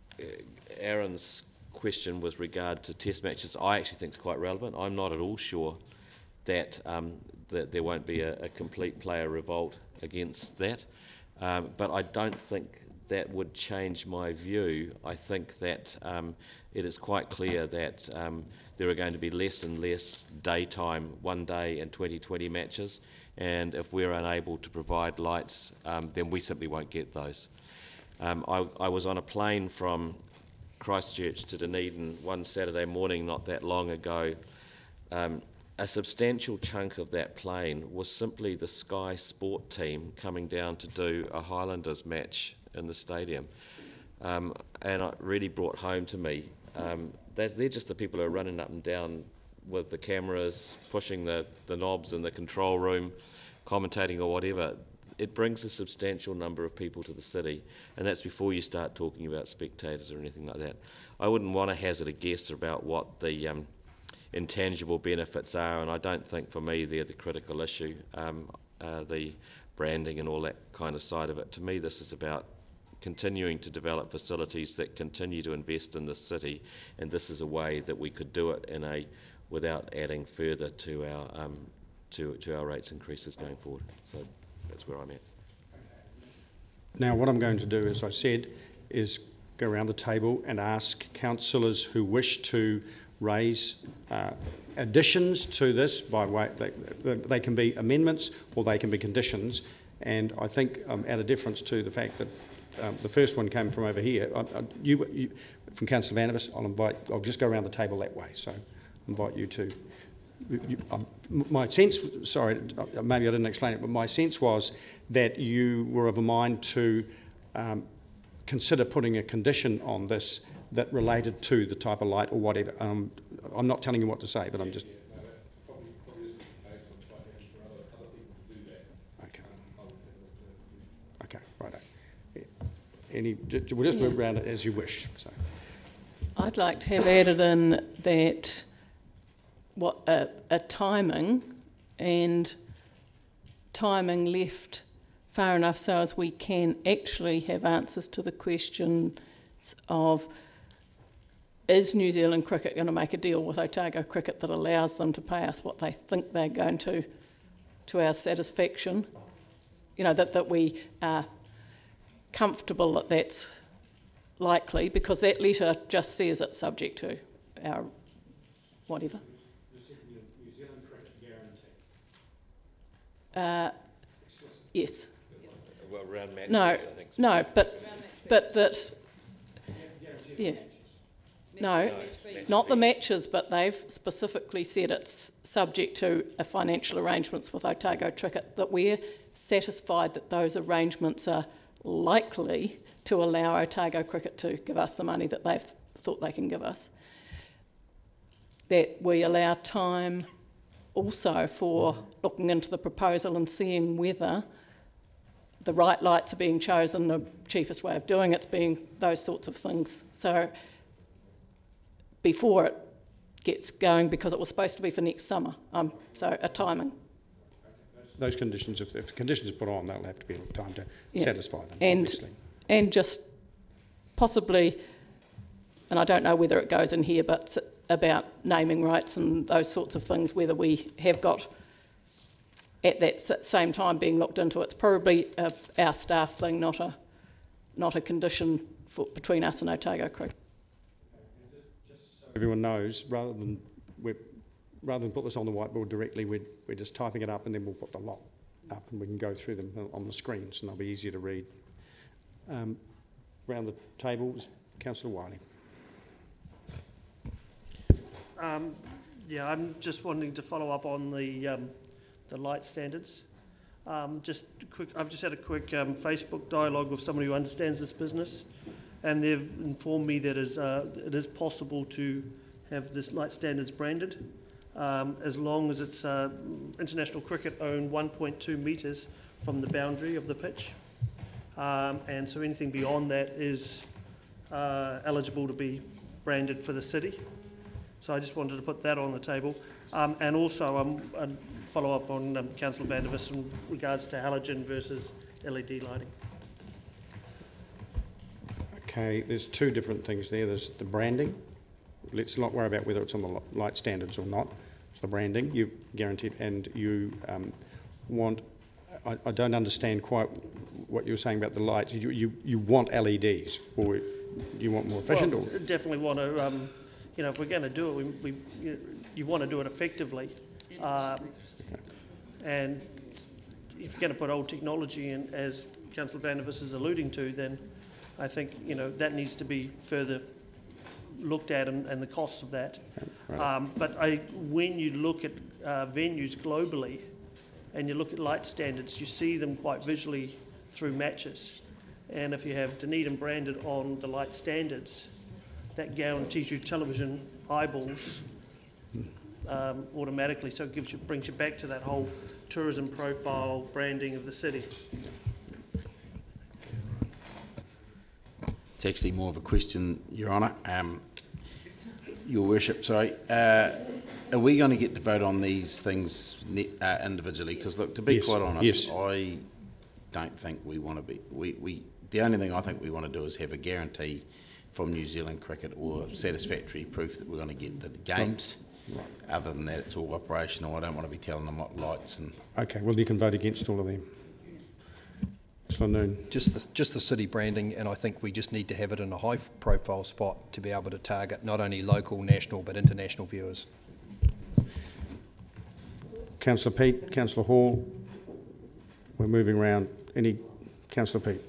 Aaron's question with regard to test matches, I actually think is quite relevant. I'm not at all sure that, um, that there won't be a, a complete player revolt against that, um, but I don't think that would change my view. I think that um, it is quite clear that um, there are going to be less and less daytime one day and twenty twenty matches, and if we're unable to provide lights, um, then we simply won't get those. Um, I, I was on a plane from Christchurch to Dunedin one Saturday morning not that long ago. Um, a substantial chunk of that plane was simply the Sky Sport team coming down to do a Highlanders match in the stadium. Um, and it really brought home to me, um, they're just the people who are running up and down with the cameras, pushing the, the knobs in the control room, commentating or whatever. It brings a substantial number of people to the city, and that's before you start talking about spectators or anything like that. I wouldn't want to hazard a guess about what the um, intangible benefits are, and I don't think for me they're the critical issue, um, uh, the branding and all that kind of side of it. To me, this is about continuing to develop facilities that continue to invest in the city, and this is a way that we could do it in a without adding further to our um, to to our rates increases going forward. So that's where I'm at. Now, what I'm going to do, as I said, is go around the table and ask councillors who wish to raise uh, additions to this by way, they, they can be amendments or they can be conditions, and I think um, out of deference to the fact that um, the first one came from over here, I, I, you, you, from Councillor Van Avis, I'll invite, I'll just go around the table that way, so I invite you to. You, um, my sense, sorry, maybe I didn't explain it, but my sense was that you were of a mind to um, consider putting a condition on this that related to the type of light or whatever. Um, I'm not telling you what to say, but I'm just... Okay. Okay, righto. Any, we'll just move around it as you wish. So. I'd like to have added in that what a, a timing and timing left far enough so as we can actually have answers to the questions of, is New Zealand Cricket going to make a deal with Otago Cricket that allows them to pay us what they think they're going to, to our satisfaction? You know, that, that we are comfortable that that's likely, because that letter just says it's subject to our whatever. New Zealand Cricket guarantee. Uh, yes. Well, round match no, I think. no, but but that. Yeah. No, not the matches, but they've specifically said it's subject to a financial arrangements with Otago Cricket, that we're satisfied that those arrangements are likely to allow Otago Cricket to give us the money that they've thought they can give us. That we allow time also for looking into the proposal and seeing whether the right lights are being chosen, the cheapest way of doing it's being those sorts of things. So before it gets going, because it was supposed to be for next summer, um, so a timing. Those conditions, if, if the conditions are put on, they'll have to be a little time to Yeah. satisfy them, and, obviously. And just possibly, and I don't know whether it goes in here, but about naming rights and those sorts of things, whether we have got at that same time being looked into. It's probably a, our staff thing, not a, not a condition for, between us and Otago Cricket. Everyone knows, rather than we're, rather than put this on the whiteboard directly, we're, we're just typing it up and then we'll put the lot up and we can go through them on the screens and they'll be easier to read. Um, round the tables, Councillor Wiley. Um, yeah, I'm just wanting to follow up on the um, the light standards. Um, just quick, I've just had a quick um, Facebook dialogue with somebody who understands this business, and they've informed me that is, uh, it is possible to have this light standards branded, um, as long as it's uh, international cricket owned one point two metres from the boundary of the pitch, um, and so anything beyond that is uh, eligible to be branded for the city. So I just wanted to put that on the table, um, and also um, I'd follow up on um, Councillor Van der Vis in regards to halogen versus L E D lighting. Okay, there's two different things there. There's the branding. Let's not worry about whether it's on the light standards or not. It's the branding, you guaranteed, and you um, want, I, I don't understand quite what you were saying about the lights. You, you, you want L E Ds, or you want more efficient? Well, or? definitely want to, um, you know, if we're going to do it, we, we, you, you want to do it effectively. Um, and if you're going to put old technology in, as Councillor Van der Vis is alluding to, then I think, you know, that needs to be further looked at, and, and the costs of that. Right. Um, but I, when you look at uh, venues globally and you look at light standards, you see them quite visually through matches. And if you have Dunedin branded on the light standards, that guarantees you television eyeballs um, automatically. So it gives you, brings you back to that whole tourism profile branding of the city. It's actually more of a question, Your Honour. Um, Your Worship, sorry. Uh, are we going to get to vote on these things ne- uh, individually? Because, look, to be Yes. quite honest, Yes. I don't think we want to be... We, we, the only thing I think we want to do is have a guarantee from New Zealand Cricket or satisfactory proof that we're going to get the games. Right. Other than that, it's all operational. I don't want to be telling them what lights and... Okay, well, you can vote against all of them. Noon. Just the, just the city branding, and I think we just need to have it in a high-profile spot to be able to target not only local, national, but international viewers. Councillor Peat, Councillor Hall. We're moving around. Any Councillor Peat?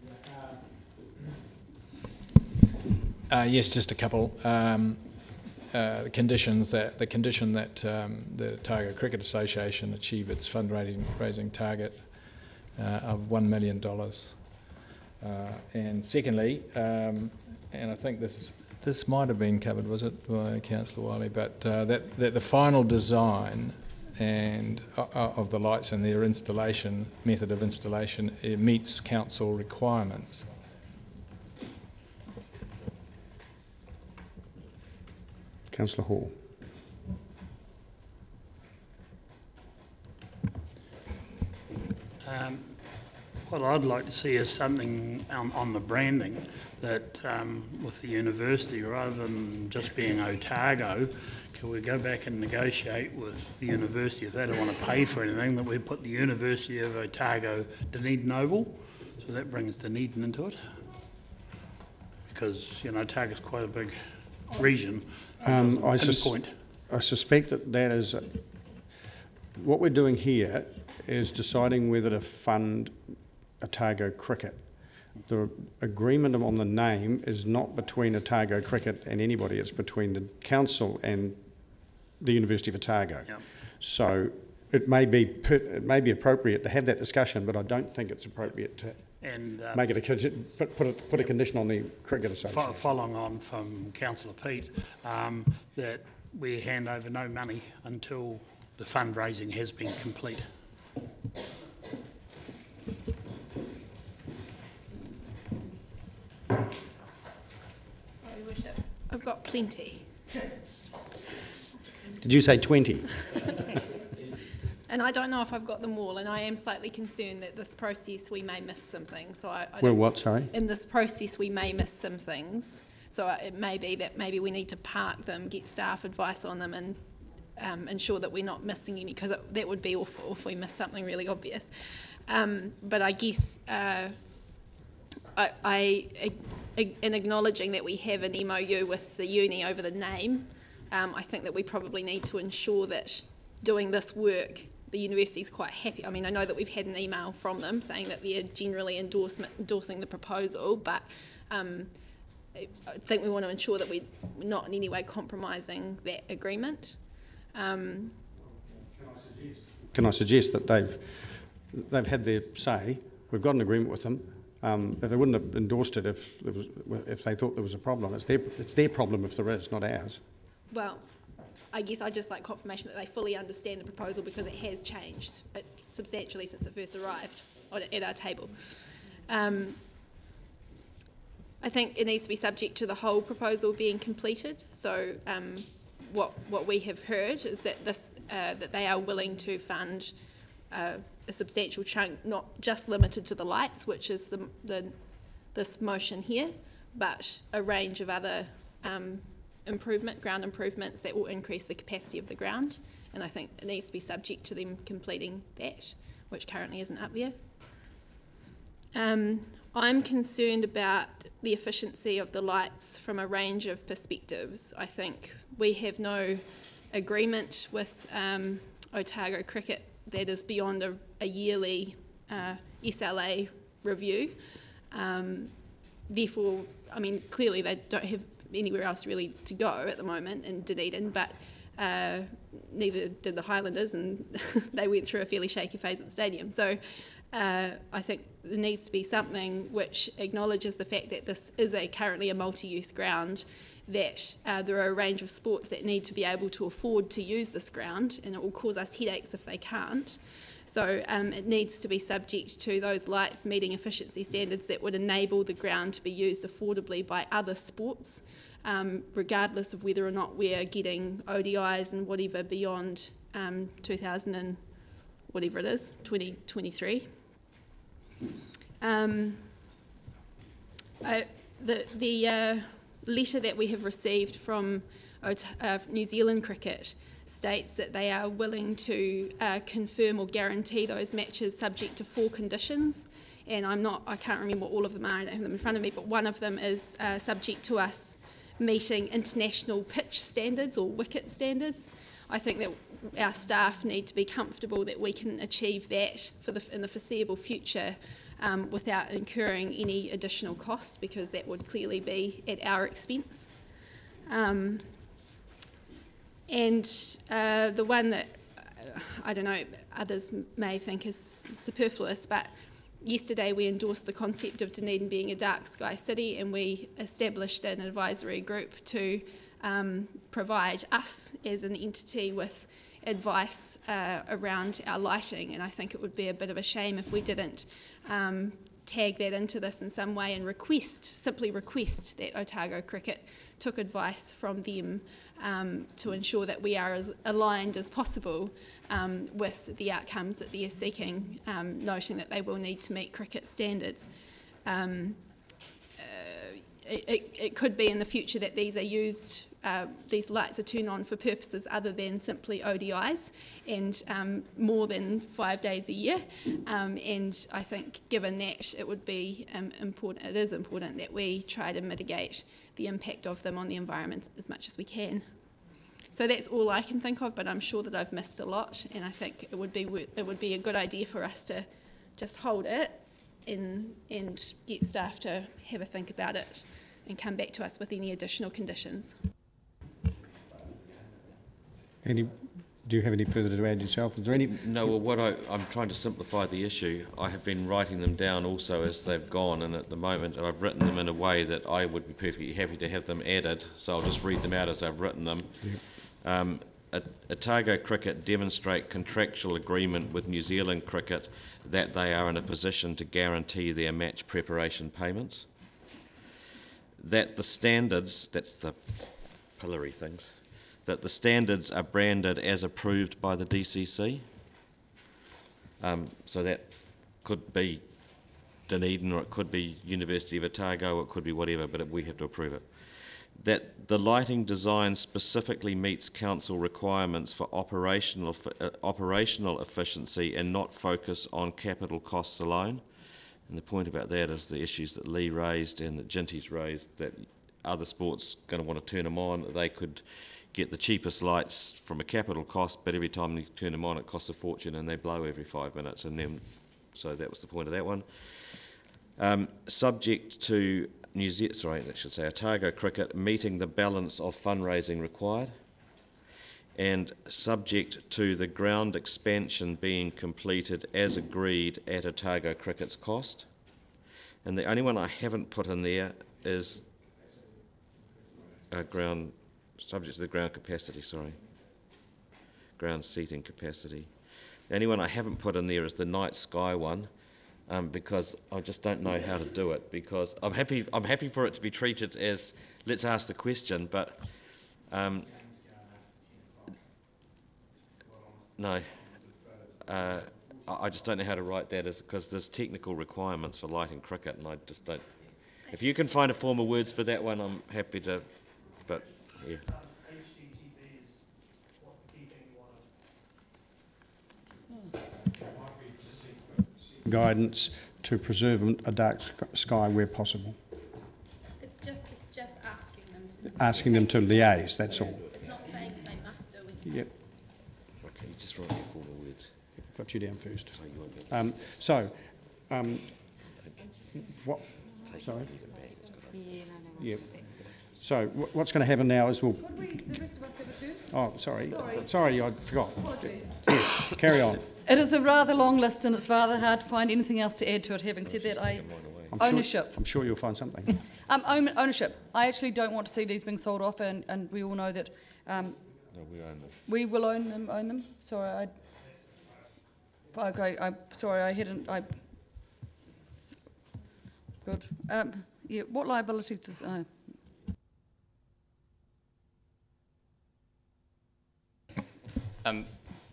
Uh, yes, just a couple. Um, uh, conditions that the condition that um, the Otago Cricket Association achieve its fundraising raising target Uh, of one million dollars. Uh, and secondly, um, and I think this this might have been covered, was it, by Councillor Wiley, but uh, that, that the final design and uh, of the lights and their installation, method of installation, it meets council requirements. Councillor Hall. Um, what I'd like to see is something on, on the branding that um, with the university, rather than just being Otago, can we go back and negotiate with the university if they don't want to pay for anything, that we put the University of Otago Dunedin Oval, so that brings Dunedin into it, because you know Otago's quite a big region. Um, I, sus point. I suspect that that is a, what we're doing here is deciding whether to fund Otago Cricket. The agreement on the name is not between Otago Cricket and anybody, it's between the council and the University of Otago. Yep. So it may be per, it may be appropriate to have that discussion, but I don't think it's appropriate to And, uh, make it a put put a, put a condition on the Cricket Association. Fo following on from Councillor Pete, um, that we hand over no money until the fundraising has been complete. Your Worship, I've got plenty. Did you say twenty? And I don't know if I've got them all, and I am slightly concerned that this process we may miss something. So I, I Well, don't- what, sorry? In this process we may miss some things. So it may be that maybe we need to park them, get staff advice on them, and um, ensure that we're not missing any, because that would be awful if we miss something really obvious. Um, but I guess uh, I, I, in acknowledging that we have an M O U with the uni over the name, um, I think that we probably need to ensure that doing this work, the university's quite happy. I mean, I know that we've had an email from them saying that they're generally endorsement, endorsing the proposal, but um, I think we want to ensure that we're not in any way compromising that agreement. Um, Can I suggest that they've they've had their say? We've got an agreement with them. Um, if they wouldn't have endorsed it if there was, if they thought there was a problem. It's their it's their problem if there is, not ours. well, I guess I'd just like confirmation that they fully understand the proposal, because it has changed it substantially since it first arrived on, at our table. Um, I think it needs to be subject to the whole proposal being completed. So um, what what we have heard is that this uh, that they are willing to fund uh, a substantial chunk, not just limited to the lights, which is the, the this motion here, but a range of other um, improvement, ground improvements that will increase the capacity of the ground. And I think it needs to be subject to them completing that, which currently isn't up there. Um, I'm concerned about the efficiency of the lights from a range of perspectives. I think we have no agreement with um, Otago Cricket that is beyond a, a yearly uh, S L A review. Um, therefore, I mean, clearly they don't have anywhere else really to go at the moment in Dunedin, but uh, neither did the Highlanders, and they went through a fairly shaky phase at the stadium. So uh, I think there needs to be something which acknowledges the fact that this is a currently a multi-use ground, that uh, there are a range of sports that need to be able to afford to use this ground, and it will cause us headaches if they can't. So um, it needs to be subject to those lights meeting efficiency standards that would enable the ground to be used affordably by other sports, um, regardless of whether or not we're getting O D Is and whatever beyond um, two thousand and whatever it is, twenty twenty-three. Um, I, the the uh, letter that we have received from uh, New Zealand Cricket states that they are willing to uh, confirm or guarantee those matches subject to four conditions, and I'm not, I can't remember what all of them are, I don't have them in front of me, but one of them is uh, subject to us meeting international pitch standards or wicket standards. I think that our staff need to be comfortable that we can achieve that for the, in the foreseeable future um, without incurring any additional cost, because that would clearly be at our expense. Um, And uh, the one that, uh, I don't know, others may think is superfluous, but yesterday we endorsed the concept of Dunedin being a dark sky city, and we established an advisory group to um, provide us as an entity with advice uh, around our lighting, and I think it would be a bit of a shame if we didn't um, tag that into this in some way and request, simply request that Otago Cricket took advice from them um, to ensure that we are as aligned as possible um, with the outcomes that they are seeking, um, noting that they will need to meet cricket standards. Um, uh, it, it, it could be in the future that these are used, uh, these lights are turned on for purposes other than simply O D Is and um, more than five days a year. Um, and I think given that, it would be um, important, it is important that we try to mitigate the impact of them on the environment as much as we can. So that's all I can think of, but I'm sure that I've missed a lot, and I think it would be it would be a good idea for us to just hold it and and get staff to have a think about it and come back to us with any additional conditions. Any, do you have any further to add yourself? Is there any? No, well, what I, I'm trying to simplify the issue. I have been writing them down also as they've gone, and at the moment I've written them in a way that I would be perfectly happy to have them added, so I'll just read them out as I've written them. Yep. Um, Otago Cricket demonstrate contractual agreement with New Zealand Cricket that they are in a position to guarantee their match preparation payments. That the standards, that's the pillory things, that the standards are branded as approved by the D C C. Um, so that could be Dunedin, or it could be University of Otago, or it could be whatever, but we have to approve it. That the lighting design specifically meets council requirements for operational, uh, operational efficiency and not focus on capital costs alone. And the point about that is the issues that Lee raised and that Ginty's raised, that other sports are going to want to turn them on. They could get the cheapest lights from a capital cost, but every time you turn them on it costs a fortune and they blow every five minutes. And then, so that was the point of that one. Um, subject to New Zealand, sorry, that should say Otago Cricket meeting the balance of fundraising required, and subject to the ground expansion being completed as agreed at Otago Cricket's cost. And the only one I haven't put in there is uh, ground, subject to the ground capacity, sorry, ground seating capacity. The only one I haven't put in there is the night sky one. Um, because I just don't know how to do it. Because I'm happy, I'm happy for it to be treated as let's ask the question, but um, no, uh, I just don't know how to write that, as because there's technical requirements for lighting cricket, and I just don't. If you can find a form of words for that one, I'm happy to. But yeah. Guidance to preserve a dark sky where possible. It's just, it's just asking them to... Asking them to liaise, that's all. It's not saying that they must do anything. Yep. Okay, you just write your form of words. Got you down first. So you won't get Um, so, um, what? Sorry? Yeah. So wh- what's going to happen now is we'll... Could we, the rest of us have a turn? Oh, sorry. Sorry. Sorry, I forgot. Apologies. Yes, carry on. It is a rather long list and it's rather hard to find anything else to add to it. Having said that, I... I'm Ownership. Sure, I'm sure you'll find something. Um, own, ownership. I actually don't want to see these being sold off, and, and we all know that um, No, we own them. we will own them. Own them. Sorry, I. Okay, I'm sorry. I hadn't. I. Good. Um, yeah. What liabilities does? Uh, Um,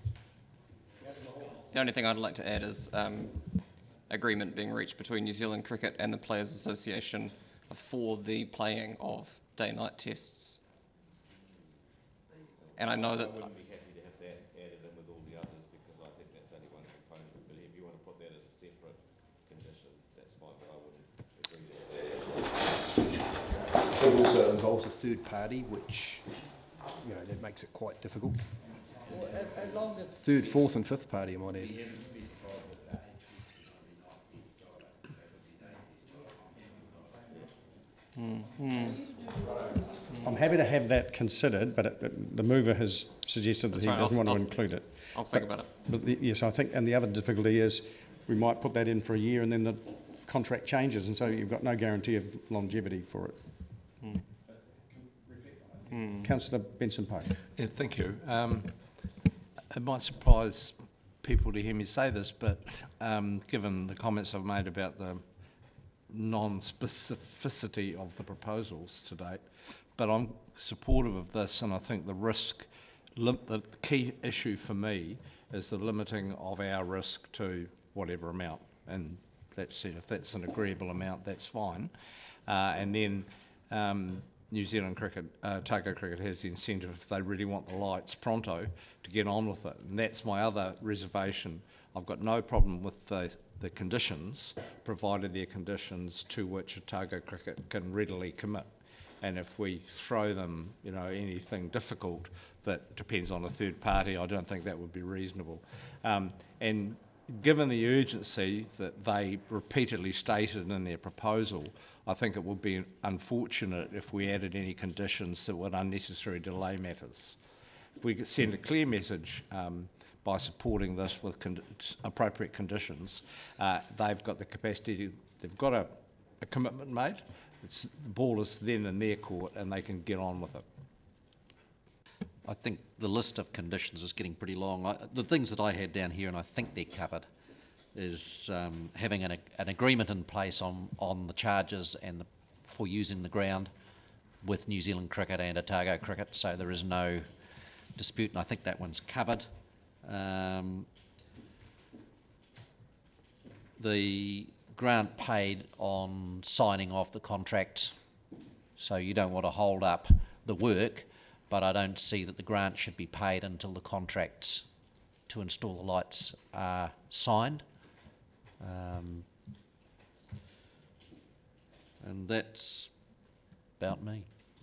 the only thing I'd like to add is um, agreement being reached between New Zealand Cricket and the Players Association for the playing of day-night tests. And I know that... I wouldn't be happy to have that added in with all the others because I think that's only one component. But if you want to put that as a separate condition, that's fine, but I wouldn't agree to that. It also involves a third party, which, you know, that makes it quite difficult. a, a longer. Third, fourth and fifth party, I might add. Mm-hmm. I'm happy to have that considered, but it, it, the mover has suggested that That's he right, doesn't I'll- want to I'll- include it. I'll think But- about it. But the, yes, I think, and the other difficulty is we might put that in for a year and then the contract changes, and so you've got no guarantee of longevity for it. Mm. Mm. Councillor Benson-Pope. Yeah, thank you. Um, it might surprise people to hear me say this, but um, given the comments I've made about the non-specificity of the proposals to date, but I'm supportive of this, and I think the risk, lim- the key issue for me is the limiting of our risk to whatever amount, and that's if that's an agreeable amount, that's fine. Uh, and then um, New Zealand Cricket, uh, Otago Cricket has the incentive, if they really want the lights pronto, to get on with it. And that's my other reservation. I've got no problem with the, the conditions, provided they're conditions to which Otago Cricket can readily commit. And if we throw them, you know, anything difficult that depends on a third party, I don't think that would be reasonable. Um, and given the urgency that they repeatedly stated in their proposal, I think it would be unfortunate if we added any conditions that would unnecessarily delay matters. If we could send a clear message um, by supporting this with con appropriate conditions, uh, they've got the capacity, to, they've got a, a commitment made, it's, the ball is then in their court and they can get on with it. I think the list of conditions is getting pretty long. I, the things that I had down here, and I think they're covered, is um, having an, an agreement in place on, on the charges and the, for using the ground with New Zealand Cricket and Otago Cricket, so there is no dispute, and I think that one's covered. Um, the grant paid on signing off the contract, so you don't want to hold up the work, but I don't see that the grant should be paid until the contracts to install the lights are signed. Um, and that's about me.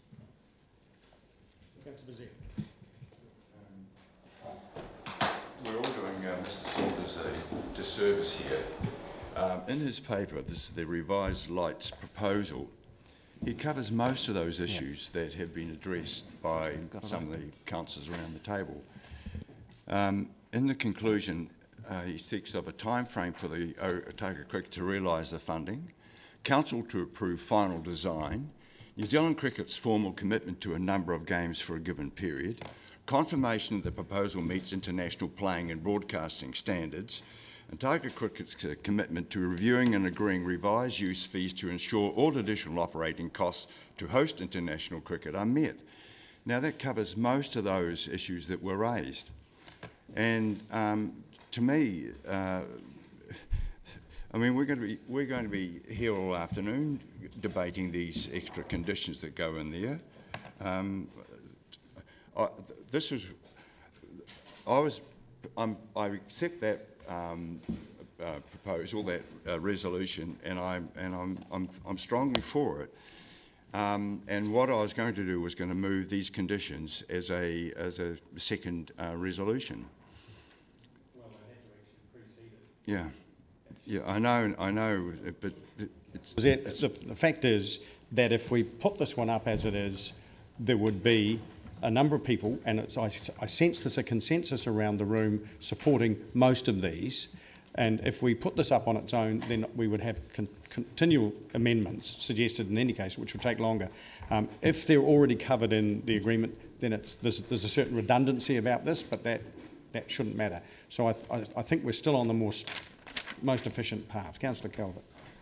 We're all doing uh, Mister Saunders a disservice here. Um, in his paper, this is the revised lights proposal. He covers most of those issues yeah. that have been addressed by some of the councillors around the table. Um, in the conclusion, uh, he speaks of a time frame for the Otago Cricket to realise the funding, council to approve final design, New Zealand Cricket's formal commitment to a number of games for a given period, confirmation that the proposal meets international playing and broadcasting standards, and Otago Cricket's commitment to reviewing and agreeing revised use fees to ensure all additional operating costs to host international cricket are met. Now that covers most of those issues that were raised. And um, to me, uh, I mean, we're going to be we're going to be here all afternoon debating these extra conditions that go in there. Um, I, this is, I was, I'm, I accept that. Um, uh, proposal, that uh, resolution, and I'm and I'm I'm I'm strongly for it. Um, and what I was going to do was going to move these conditions as a as a second uh, resolution. Well, I had to actually precede it. Yeah, yeah, I know, I know, but it's. it's the fact is that if we put this one up as it is, there would be a number of people, and it's, I, I sense there's a consensus around the room supporting most of these, and if we put this up on its own, then we would have con continual amendments suggested in any case, which would take longer. Um, if they're already covered in the agreement, then it's, there's, there's a certain redundancy about this, but that, that shouldn't matter. So I, th I, I think we're still on the most, most efficient path. Councillor Calvert.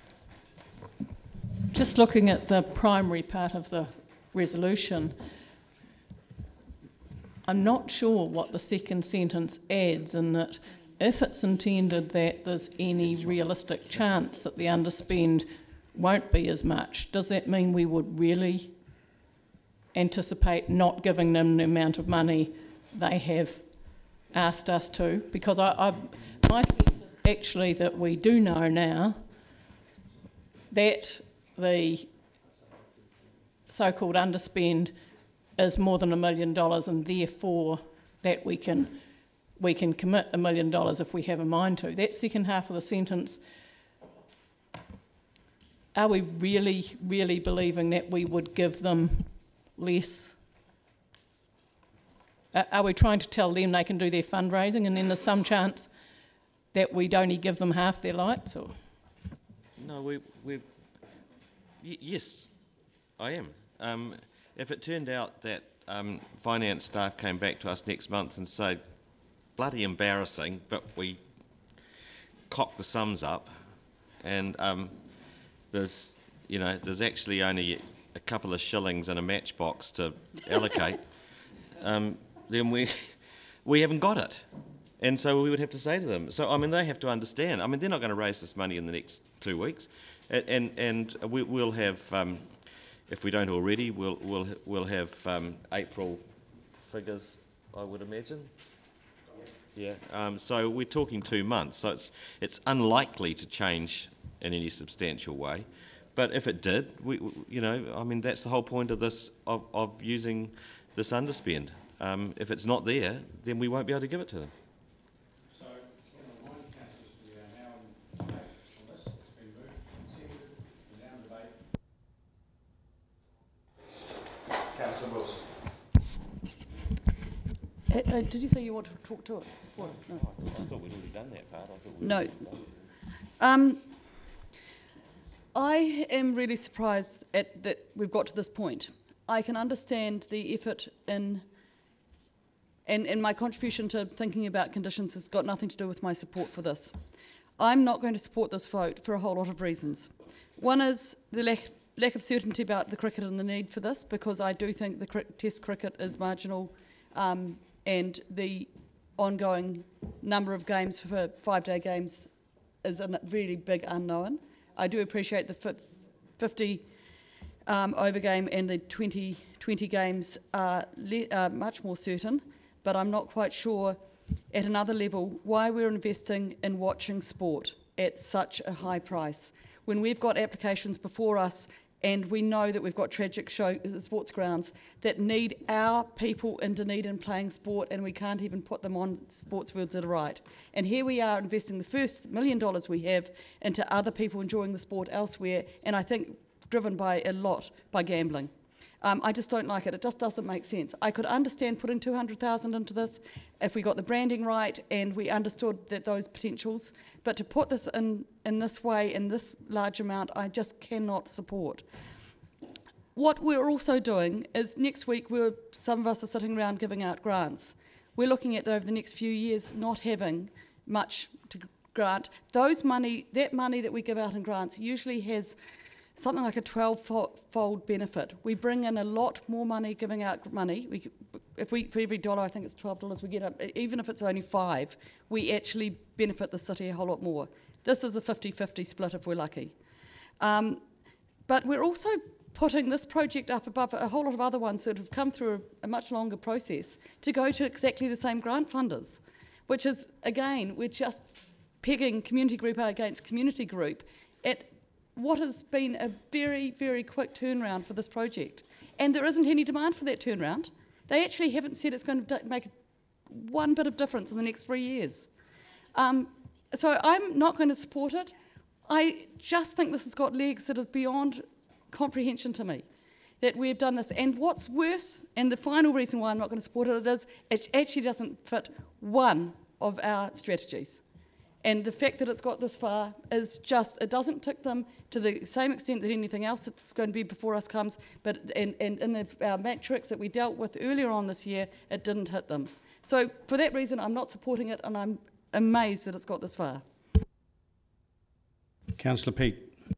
Just looking at the primary part of the resolution, I'm not sure what the second sentence adds, in that if it's intended that there's any realistic chance that the underspend won't be as much, does that mean we would really anticipate not giving them the amount of money they have asked us to? Because I, I, my sense is actually that we do know now that the so-called underspend is more than a million dollars, and therefore that we can we can commit a million dollars if we have a mind to. That second half of the sentence, are we really, really believing that we would give them less? Are we trying to tell them they can do their fundraising and then there's some chance that we'd only give them half their lights? Or? No, we, we, y- yes, I am. Um, if it turned out that um, finance staff came back to us next month and said, bloody embarrassing, but we cocked the sums up, and um, there's, you know, there's actually only a couple of shillings in a matchbox to allocate, um, then we we haven't got it. And so we would have to say to them, so I mean, they have to understand. I mean, they're not going to raise this money in the next two weeks, and and, and we, we'll have, um, if we don't already, we'll we'll we'll have um, April figures, I would imagine. Yeah. Um, so we're talking two months. So it's it's unlikely to change in any substantial way, but if it did, we, we you know, I mean, that's the whole point of this of, of using this underspend. Um, if it's not there, then we won't be able to give it to them. So, you know, one councillors, we are now in debate on this. It's been moved, seconded, we're now in debate. Councillor Wilson. Uh, uh, did you say you want to talk to it? What? No. I thought we'd already done that part. I thought we'd No. already done it. Um, I am really surprised at that we've got to this point. I can understand the effort in, and, and my contribution to thinking about conditions has got nothing to do with my support for this. I'm not going to support this vote for a whole lot of reasons. One is the lack, lack of certainty about the cricket and the need for this, because I do think the cri- test cricket is marginal, um, and the ongoing number of games for five-day games is a really big unknown. I do appreciate the fifty um, over game and the twenty, twenty games are le- uh, much more certain, but I'm not quite sure at another level why we're investing in watching sport at such a high price when we've got applications before us and we know that we've got tragic show, sports grounds that need our people in Dunedin playing sport, and we can't even put them on sports fields that are right. And here we are investing the first million dollars we have into other people enjoying the sport elsewhere, and I think driven by a lot by gambling. Um, I just don't like it. It just doesn't make sense. I could understand putting two hundred thousand dollars into this if we got the branding right and we understood that those potentials, but to put this in, in this way, in this large amount, I just cannot support. What we're also doing is next week, we're, some of us are sitting around giving out grants. We're looking at, over the next few years, not having much to grant. Those money, that money that we give out in grants usually has something like a twelve-fold benefit. We bring in a lot more money giving out money. We, if we, for every dollar, I think it's twelve dollars we get, up, even if it's only five, we actually benefit the city a whole lot more. This is a fifty-fifty split if we're lucky. Um, but we're also putting this project up above a whole lot of other ones that have come through a, a much longer process to go to exactly the same grant funders, which is, again, we're just pegging community group A against community group at what has been a very, very quick turnaround for this project. And there isn't any demand for that turnaround. They actually haven't said it's going to make one bit of difference in the next three years. Um, so I'm not going to support it. I just think this has got legs that is beyond comprehension to me, that we've done this. And what's worse, and the final reason why I'm not going to support it, is it actually doesn't fit one of our strategies. And the fact that it's got this far is just, it doesn't tick them to the same extent that anything else that's going to be before us comes, but and, and in the uh, matrix that we dealt with earlier on this year, it didn't hit them. So for that reason, I'm not supporting it, and I'm amazed that it's got this far. Councillor Peake.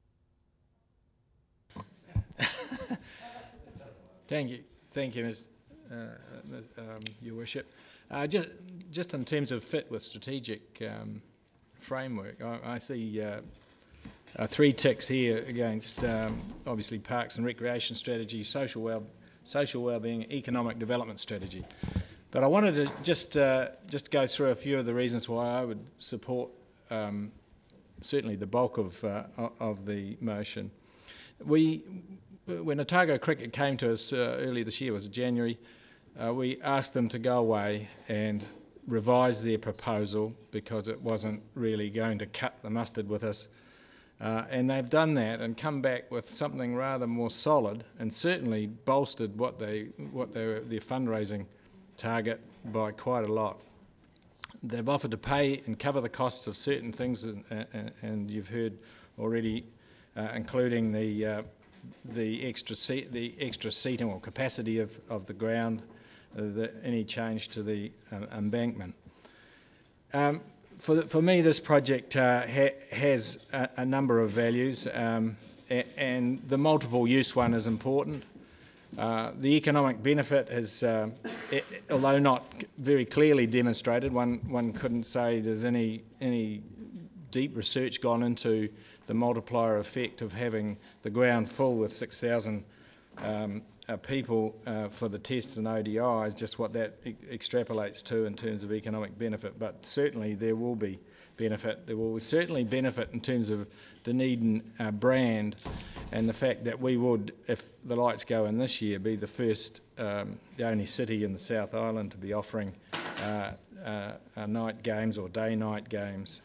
Thank you. Thank you, Ms Uh, Ms Um, Your Worship. Uh, just, just in terms of fit with strategic um, framework, I, I see uh, uh, three ticks here against um, obviously parks and recreation strategy, social well, social well-being, economic development strategy. But I wanted to just uh, just go through a few of the reasons why I would support um, certainly the bulk of uh, of the motion. We, when Otago Cricket came to us uh, earlier this year, was it January, uh, we asked them to go away and revise their proposal because it wasn't really going to cut the mustard with us. Uh, and they've done that and come back with something rather more solid, and certainly bolstered what they what they were, their fundraising target by quite a lot. they've offered to pay and cover the costs of certain things, and, and, and you've heard already, uh, including the uh, the extra seat, the extra seating or capacity of, of the ground, uh, the, any change to the uh, embankment. Um, for, the, for me, this project uh, ha has a, a number of values, um, a and the multiple use one is important. Uh, the economic benefit is, uh, it, although not very clearly demonstrated, one, one couldn't say there's any, any deep research gone into the multiplier effect of having the ground full with six thousand um, uh, people uh, for the tests and O D Is, just what that e extrapolates to in terms of economic benefit. But certainly there will be benefit. There will certainly benefit in terms of Dunedin uh, brand, and the fact that we would, if the lights go in this year, be the first, um, the only city in the South Island to be offering uh, uh, uh, night games or day-night games.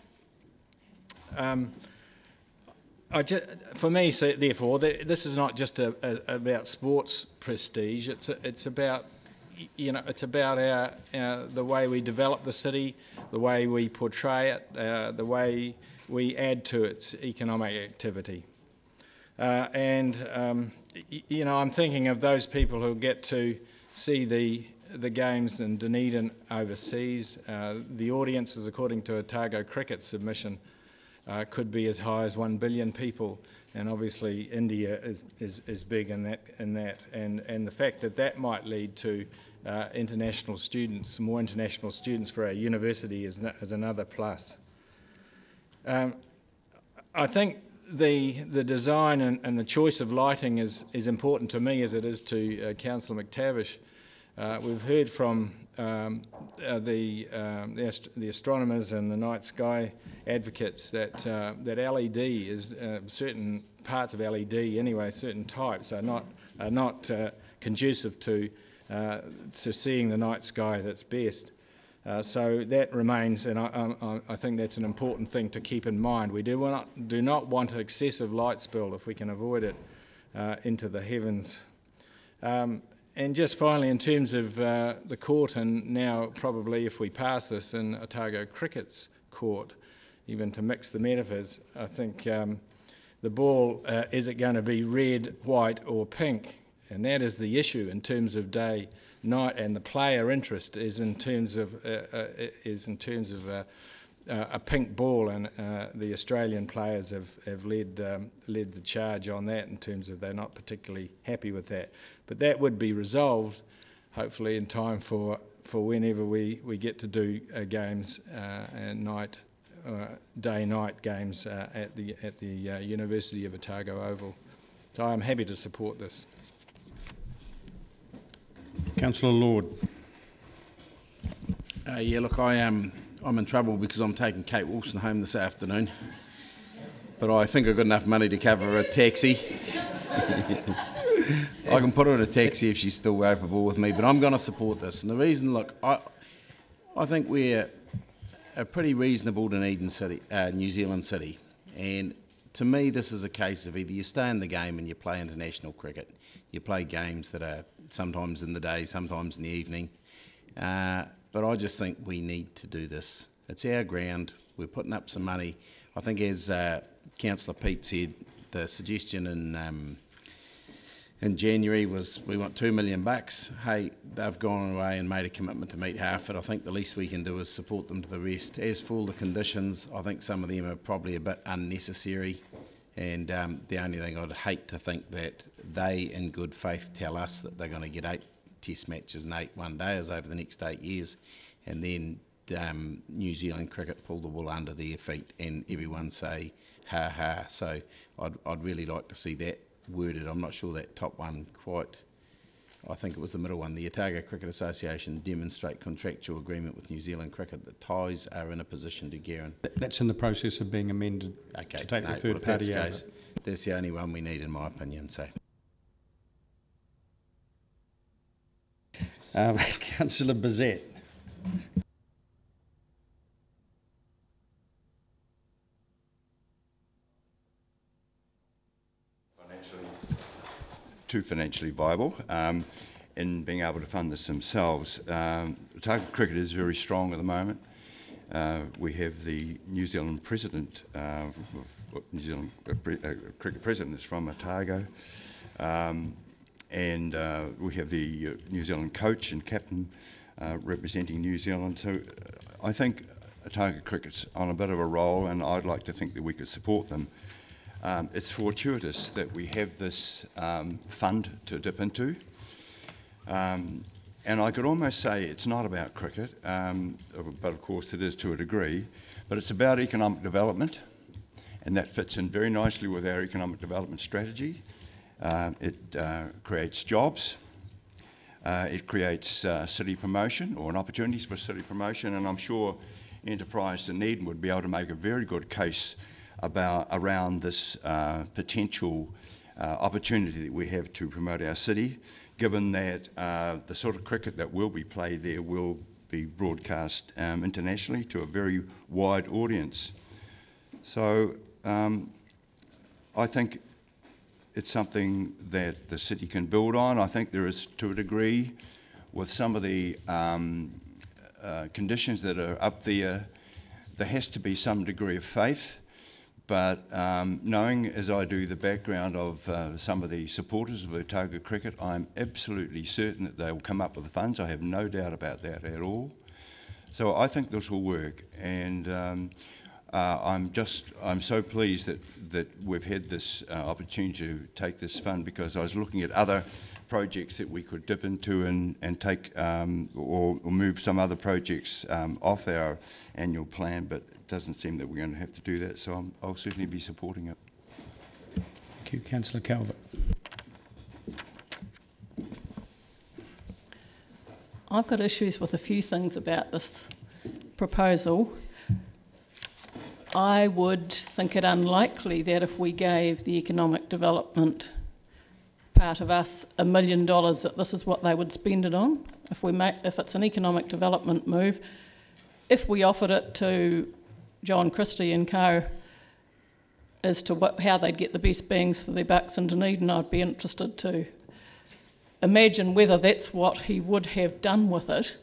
Um, I just, for me, so therefore, this is not just a, a, about sports prestige. It's a, it's about, you know, it's about our, our the way we develop the city, the way we portray it, uh, the way we add to its economic activity. Uh, and um, you know, I'm thinking of those people who get to see the the games in Dunedin overseas. Uh, the audiences, according to Otago Cricket submission, Uh, could be as high as one billion people, and obviously India is, is, is big in that, in that. And, and the fact that that might lead to uh, international students, more international students for our university is, no, is another plus. Um, I think the, the design and, and the choice of lighting is, is important to me as it is to uh, Councillor McTavish. Uh, we've heard from um, uh, the, um, the, ast the astronomers and the night sky advocates that uh, that L E D is uh, certain parts of L E D anyway, certain types are not are not uh, conducive to uh, to seeing the night sky that's best. Uh, so that remains, and I, I, I think that's an important thing to keep in mind. We do not do not want excessive light spill if we can avoid it uh, into the heavens. Um, And just finally, in terms of uh, the court, and now probably if we pass this in Otago Cricket's court, even to mix the metaphors, I think um, the ball, uh, is it going to be red, white or pink? And that is the issue in terms of day, night, and the player interest is in terms of, uh, uh, is in terms of uh, uh, a pink ball, and uh, the Australian players have, have led, um, led the charge on that in terms of they're not particularly happy with that. But that would be resolved, hopefully, in time for, for whenever we, we get to do uh, games uh, and night, uh, day-night games uh, at the, at the uh, University of Otago Oval. So I'm happy to support this. Councillor Lord. Uh, yeah, look, I am. I'm in trouble because I'm taking Kate Wilson home this afternoon, but I think I've got enough money to cover a taxi. I can put her in a taxi if she's still capable with me, but I'm going to support this. And the reason, look, I, I think we're a pretty reasonable Dunedin city, uh, New Zealand city, and to me this is a case of either you stay in the game and you play international cricket, you play games that are sometimes in the day, sometimes in the evening, uh, but I just think we need to do this. It's our ground, we're putting up some money. I think as uh, Councillor Pete said, the suggestion in um, in January was we want two million bucks. Hey, they've gone away and made a commitment to meet half it. I think the least we can do is support them to the rest. As for all the conditions, I think some of them are probably a bit unnecessary, and um, the only thing I'd hate to think that they in good faith tell us that they're going to get eight test matches and eight one-dayers over the next eight years, and then um, New Zealand cricket pull the wool under their feet and everyone say ha ha. So I'd, I'd really like to see that worded. I'm not sure that top one quite, I think it was the middle one, the Otago Cricket Association demonstrate contractual agreement with New Zealand Cricket that ties are in a position to guarantee. That's in the process of being amended okay, to take no, the third well, party that's out. Case, that's the only one we need in my opinion. So, um, Councillor Bazette. Too financially viable um, in being able to fund this themselves. Um, Otago Cricket is very strong at the moment, Uh, we have the New Zealand president, uh, New Zealand uh, pre uh, cricket president is from Otago, um, and uh, we have the uh, New Zealand coach and captain uh, representing New Zealand. So uh, I think Otago cricket's on a bit of a roll, and I'd like to think that we could support them. Um, it's fortuitous that we have this um, fund to dip into. Um, And I could almost say it's not about cricket, um, but of course it is to a degree, but it's about economic development, and that fits in very nicely with our economic development strategy. Uh, it uh, creates jobs, uh, it creates uh, city promotion, or an opportunities for city promotion, and I'm sure Enterprise Dunedin would be able to make a very good case about around this uh, potential uh, opportunity that we have to promote our city, given that uh, the sort of cricket that will be played there will be broadcast um, internationally to a very wide audience. So um, I think it's something that the city can build on. I think there is, to a degree, with some of the um, uh, conditions that are up there, there has to be some degree of faith. But um, knowing, as I do, the background of uh, some of the supporters of Otago cricket, I'm absolutely certain that they will come up with the funds. I have no doubt about that at all. So I think this will work, and um, uh, I'm just I'm so pleased that that we've had this uh, opportunity to take this fund, because I was looking at other projects that we could dip into and and take um, or, or move some other projects um, off our annual plan, but it doesn't seem that we're going to have to do that. So I'm, I'll certainly be supporting it. Thank you, Councillor Calvert. I've got issues with a few things about this proposal. I would think it unlikely that if we gave the economic development part of us a million dollars, that this is what they would spend it on. If we make, if it's an economic development move, if we offered it to John Christie and co as to what, how they'd get the best bangs for their bucks in Dunedin, I'd be interested to imagine whether that's what he would have done with it.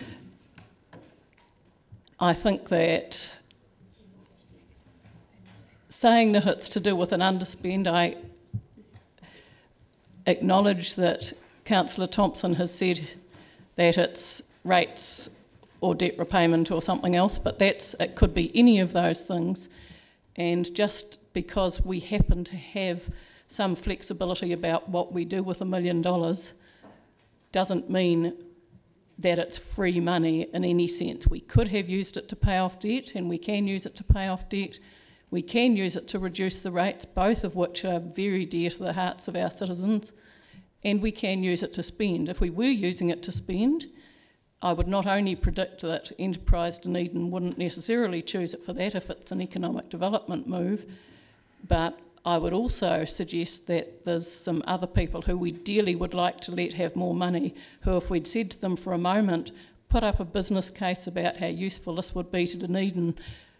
I think that saying that it's to do with an underspend, I acknowledge that Councillor Thompson has said that it's rates or debt repayment or something else, but that's it could be any of those things. And just because we happen to have some flexibility about what we do with a million dollars doesn't mean that it's free money in any sense. We could have used it to pay off debt, and we can use it to pay off debt. We can use it to reduce the rates, both of which are very dear to the hearts of our citizens, and we can use it to spend. If we were using it to spend, I would not only predict that Enterprise Dunedin wouldn't necessarily choose it for that if it's an economic development move, but I would also suggest that there's some other people who we dearly would like to let have more money, who if we'd said to them for a moment, put up a business case about how useful this would be to Dunedin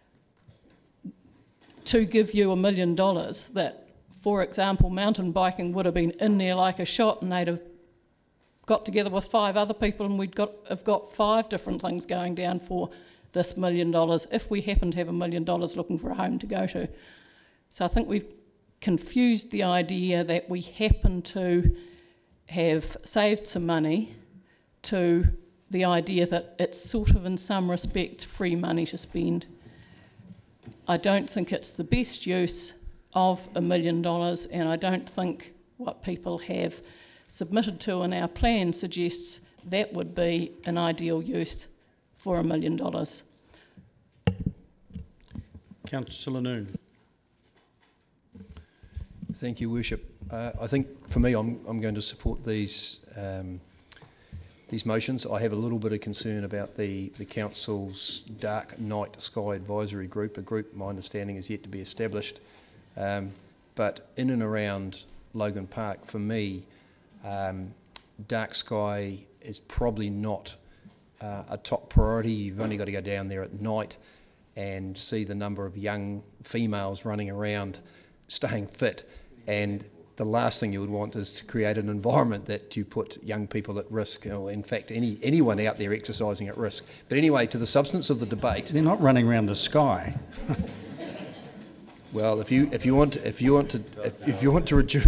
to give you a million dollars, that, for example, mountain biking would have been in there like a shot, and they'd have got together with five other people and we'd got have got five different things going down for this million dollars if we happen to have a million dollars looking for a home to go to. So I think we've confused the idea that we happen to have saved some money to the idea that it's sort of in some respects free money to spend. I don't think it's the best use of a million dollars, and I don't think what people have submitted to in our plan suggests that would be an ideal use for a million dollars. Councillor Noon. Thank you, Worship. Uh, I think for me, I'm, I'm going to support these um, these motions. I have a little bit of concern about the, the Council's Dark Night Sky Advisory Group, a group my understanding is yet to be established. Um, but in and around Logan Park, for me, um, dark sky is probably not uh, a top priority. You've only got to go down there at night and see the number of young females running around staying fit, and the last thing you would want is to create an environment that you put young people at risk, or in fact any anyone out there exercising at risk. But anyway, to the substance of the debate. They're not running around the sky. Well, if you if you want if you want to if, if you want to reduce,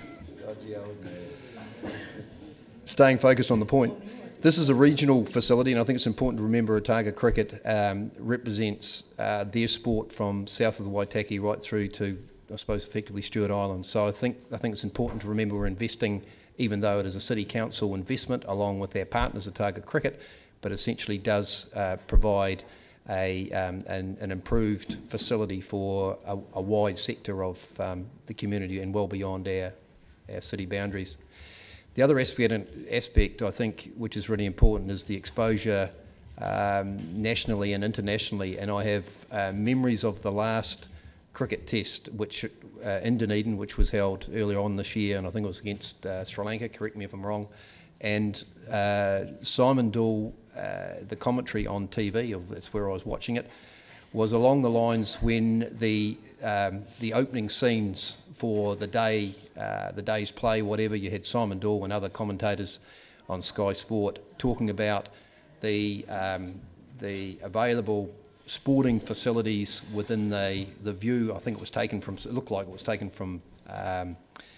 staying focused on the point, this is a regional facility, and I think it's important to remember Otago Cricket um, represents uh, their sport from south of the Waitaki right through to, I suppose, effectively Stewart Island. So I think I think it's important to remember we're investing, even though it is a city council investment along with our partners Otago Cricket, but essentially does uh, provide A, um, an, an improved facility for a, a wide sector of um, the community and well beyond our, our city boundaries. The other aspect, aspect, I think, which is really important is the exposure um, nationally and internationally. And I have uh, memories of the last cricket test which uh, in Dunedin, which was held earlier on this year, and I think it was against uh, Sri Lanka, correct me if I'm wrong. And uh, Simon Doull, uh, the commentary on T V, of that's where I was watching it, was along the lines when the um, the opening scenes for the day, uh, the day's play, whatever, you had Simon Doull and other commentators on Sky Sport talking about the um, the available sporting facilities within the the view. I think it was taken from. It looked like it was taken from. Um,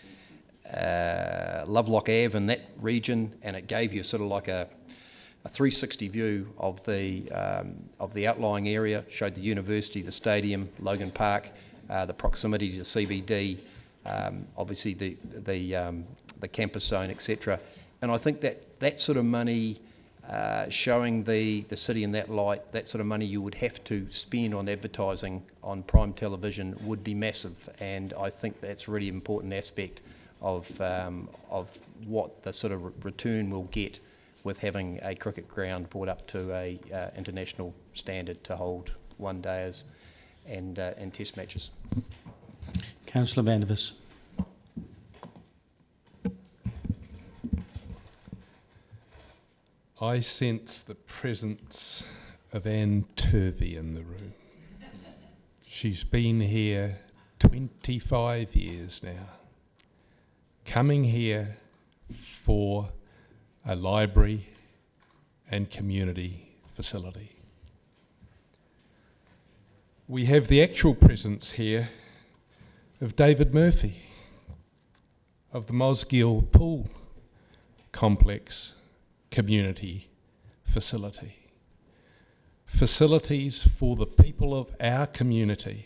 Uh, Lovelock Ave in that region, and it gave you sort of like a, a three sixty view of the um, of the outlying area. Showed the university, the stadium, Logan Park, uh, the proximity to the C B D, um, obviously the the um, the campus zone, et cetera. And I think that that sort of money, uh, showing the the city in that light, that sort of money you would have to spend on advertising on prime television would be massive. And I think that's a really important aspect of um, of what the sort of return we'll get with having a cricket ground brought up to a uh, international standard to hold one days and uh, and test matches. Councillor Van der Vis. I sense the presence of Anne Turvey in the room. She's been here twenty-five years now, coming here for a library and community facility. We have the actual presence here of David Murphy, of the Mosgiel Pool Complex Community Facility. Facilities for the people of our community.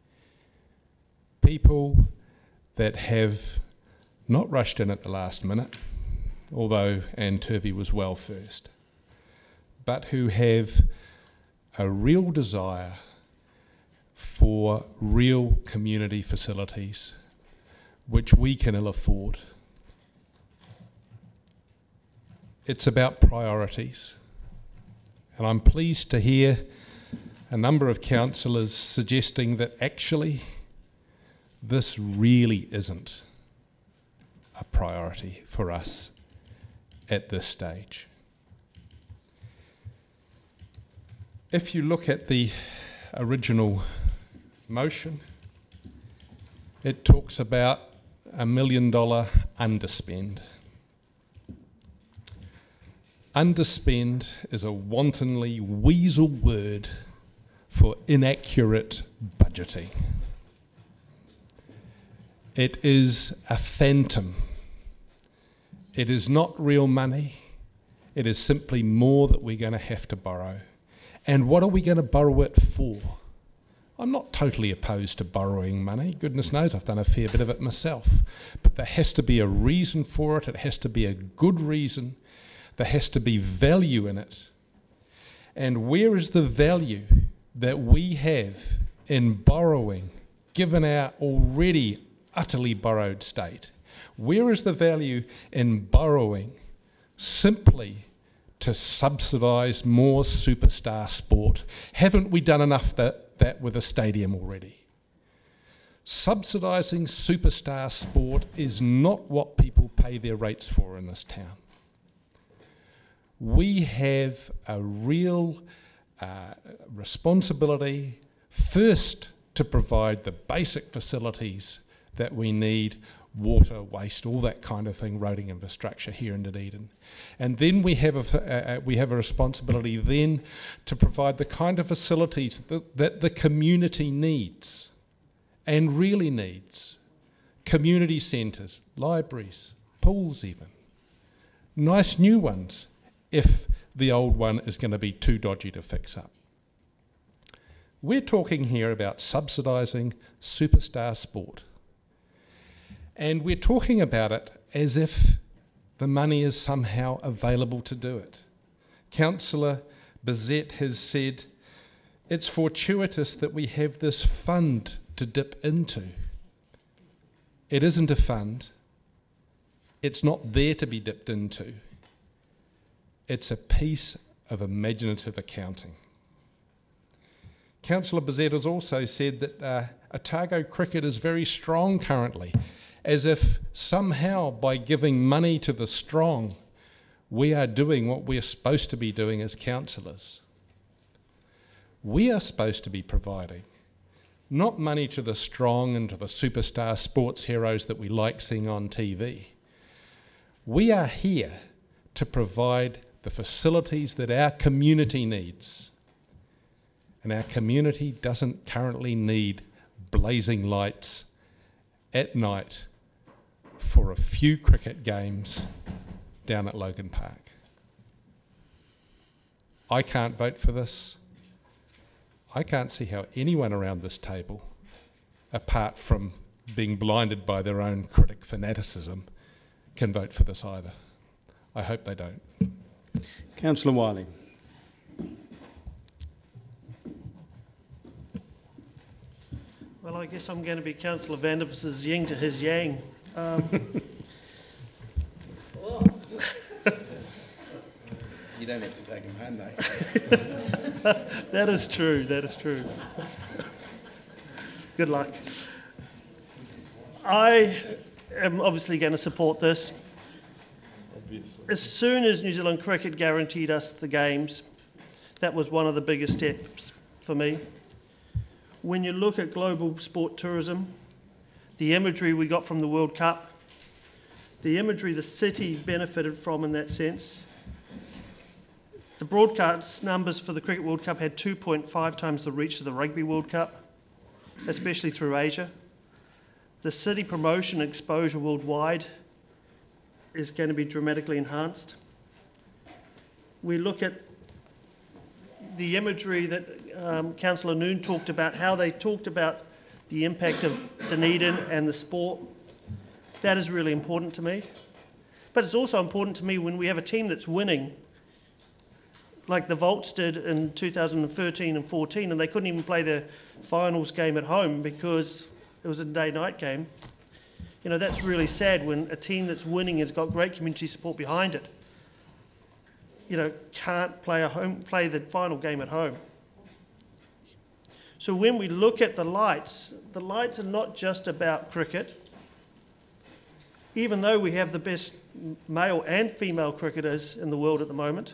People that have not rushed in at the last minute, although Anne Turvey was well first, but who have a real desire for real community facilities which we can ill afford. It's about priorities. And I'm pleased to hear a number of councillors suggesting that actually this really isn't a priority for us at this stage. If you look at the original motion, it talks about a million dollar underspend. Underspend is a wantonly weasel word for inaccurate budgeting. It is a phantom. It is not real money. It is simply more that we're going to have to borrow. And what are we going to borrow it for? I'm not totally opposed to borrowing money. Goodness knows I've done a fair bit of it myself. But there has to be a reason for it. It has to be a good reason. There has to be value in it. And where is the value that we have in borrowing, given our already utterly borrowed state? Where is the value in borrowing simply to subsidise more superstar sport? Haven't we done enough that, that with a stadium already? Subsidising superstar sport is not what people pay their rates for in this town. We have a real uh, responsibility first to provide the basic facilities that we need water, waste, all that kind of thing, roading infrastructure here in Dunedin. And then we have a, uh, we have a responsibility then to provide the kind of facilities that, that the community needs and really needs. Community centres, libraries, pools even. Nice new ones if the old one is going to be too dodgy to fix up. We're talking here about subsidising superstar sport. And we're talking about it as if the money is somehow available to do it. Councillor Bezet has said, it's fortuitous that we have this fund to dip into. It isn't a fund. It's not there to be dipped into. It's a piece of imaginative accounting. Councillor Bezet has also said that uh, Otago cricket is very strong currently, as if somehow by giving money to the strong, we are doing what we're supposed to be doing as councillors. We are supposed to be providing not money to the strong and to the superstar sports heroes that we like seeing on T V. We are here to provide the facilities that our community needs. And our community doesn't currently need blazing lights at night for a few cricket games down at Logan Park. I can't vote for this. I can't see how anyone around this table, apart from being blinded by their own critic fanaticism, can vote for this either. I hope they don't. Councillor Wiley. Well, I guess I'm going to be Councillor Vandervis's yin to his yang. Um, You don't have to take him home, though. That is true, that is true. Good luck. I am obviously going to support this. Obviously. As soon as New Zealand Cricket guaranteed us the games, that was one of the biggest steps for me. When you look at global sport tourism, the imagery we got from the World Cup, the imagery the city benefited from in that sense. The broadcast numbers for the Cricket World Cup had two point five times the reach of the Rugby World Cup, especially through Asia. The city promotion exposure worldwide is going to be dramatically enhanced. We look at the imagery that um, Councillor Noon talked about, how they talked about the impact of Dunedin and the sport. That is really important to me. But it's also important to me when we have a team that's winning, like the Volts did in two thousand thirteen and fourteen, and they couldn't even play their finals game at home because it was a day-night game. You know, that's really sad when a team that's winning has got great community support behind it, you know, can't play a home, play the final game at home. So when we look at the lights, the lights are not just about cricket. Even though we have the best male and female cricketers in the world at the moment,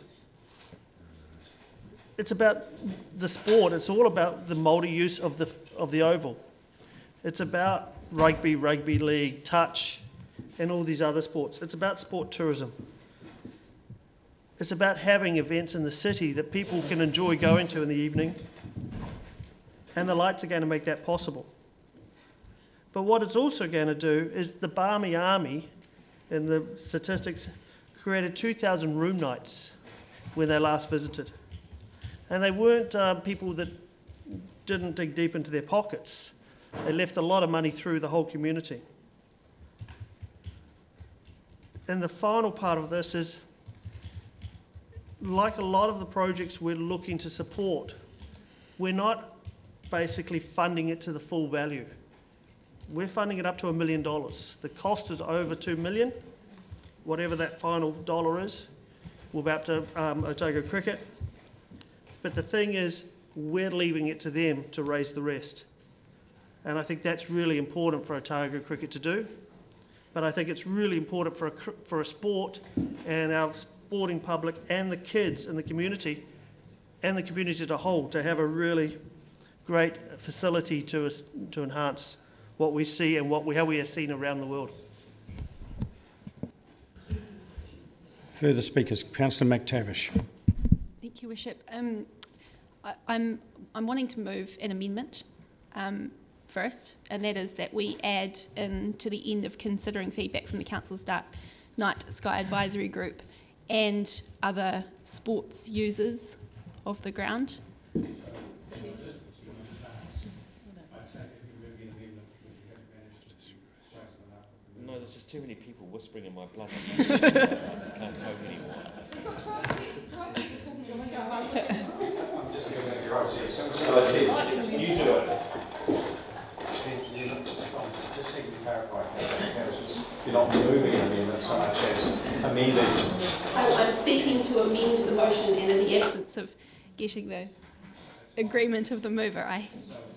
it's about the sport. It's all about the multi-use of the, of the oval. It's about rugby, rugby league, touch, and all these other sports. It's about sport tourism. It's about having events in the city that people can enjoy going to in the evening, and the lights are going to make that possible. But what it's also going to do is the Barmy Army, in the statistics, created two thousand room nights when they last visited. And they weren't uh, people that didn't dig deep into their pockets. They left a lot of money through the whole community. And the final part of this is, like a lot of the projects we're looking to support, we're not basically funding it to the full value. We're funding it up to a million dollars. The cost is over two million, whatever that final dollar is. We'll be up to um, Otago Cricket. But the thing is, we're leaving it to them to raise the rest. And I think that's really important for Otago Cricket to do. But I think it's really important for a, for a sport and our sporting public and the kids in the community and the community as a whole to have a really great facility to, to enhance what we see and what we, how we are seen around the world. Further speakers, Councillor McTavish. Thank you, Worship. Um, I, I'm, I'm wanting to move an amendment um, first, and that is that we add in to the end of considering feedback from the Council's Dark Night Sky Advisory Group and other sports users of the ground. No, there's just too many people whispering in my blood. I just can't cope anymore. I'm just going to go so I said, you do it. Just so you clarify, you're not moving an amendment so much as amending. I'm seeking to amend the motion, and in the absence of getting the agreement of the mover, I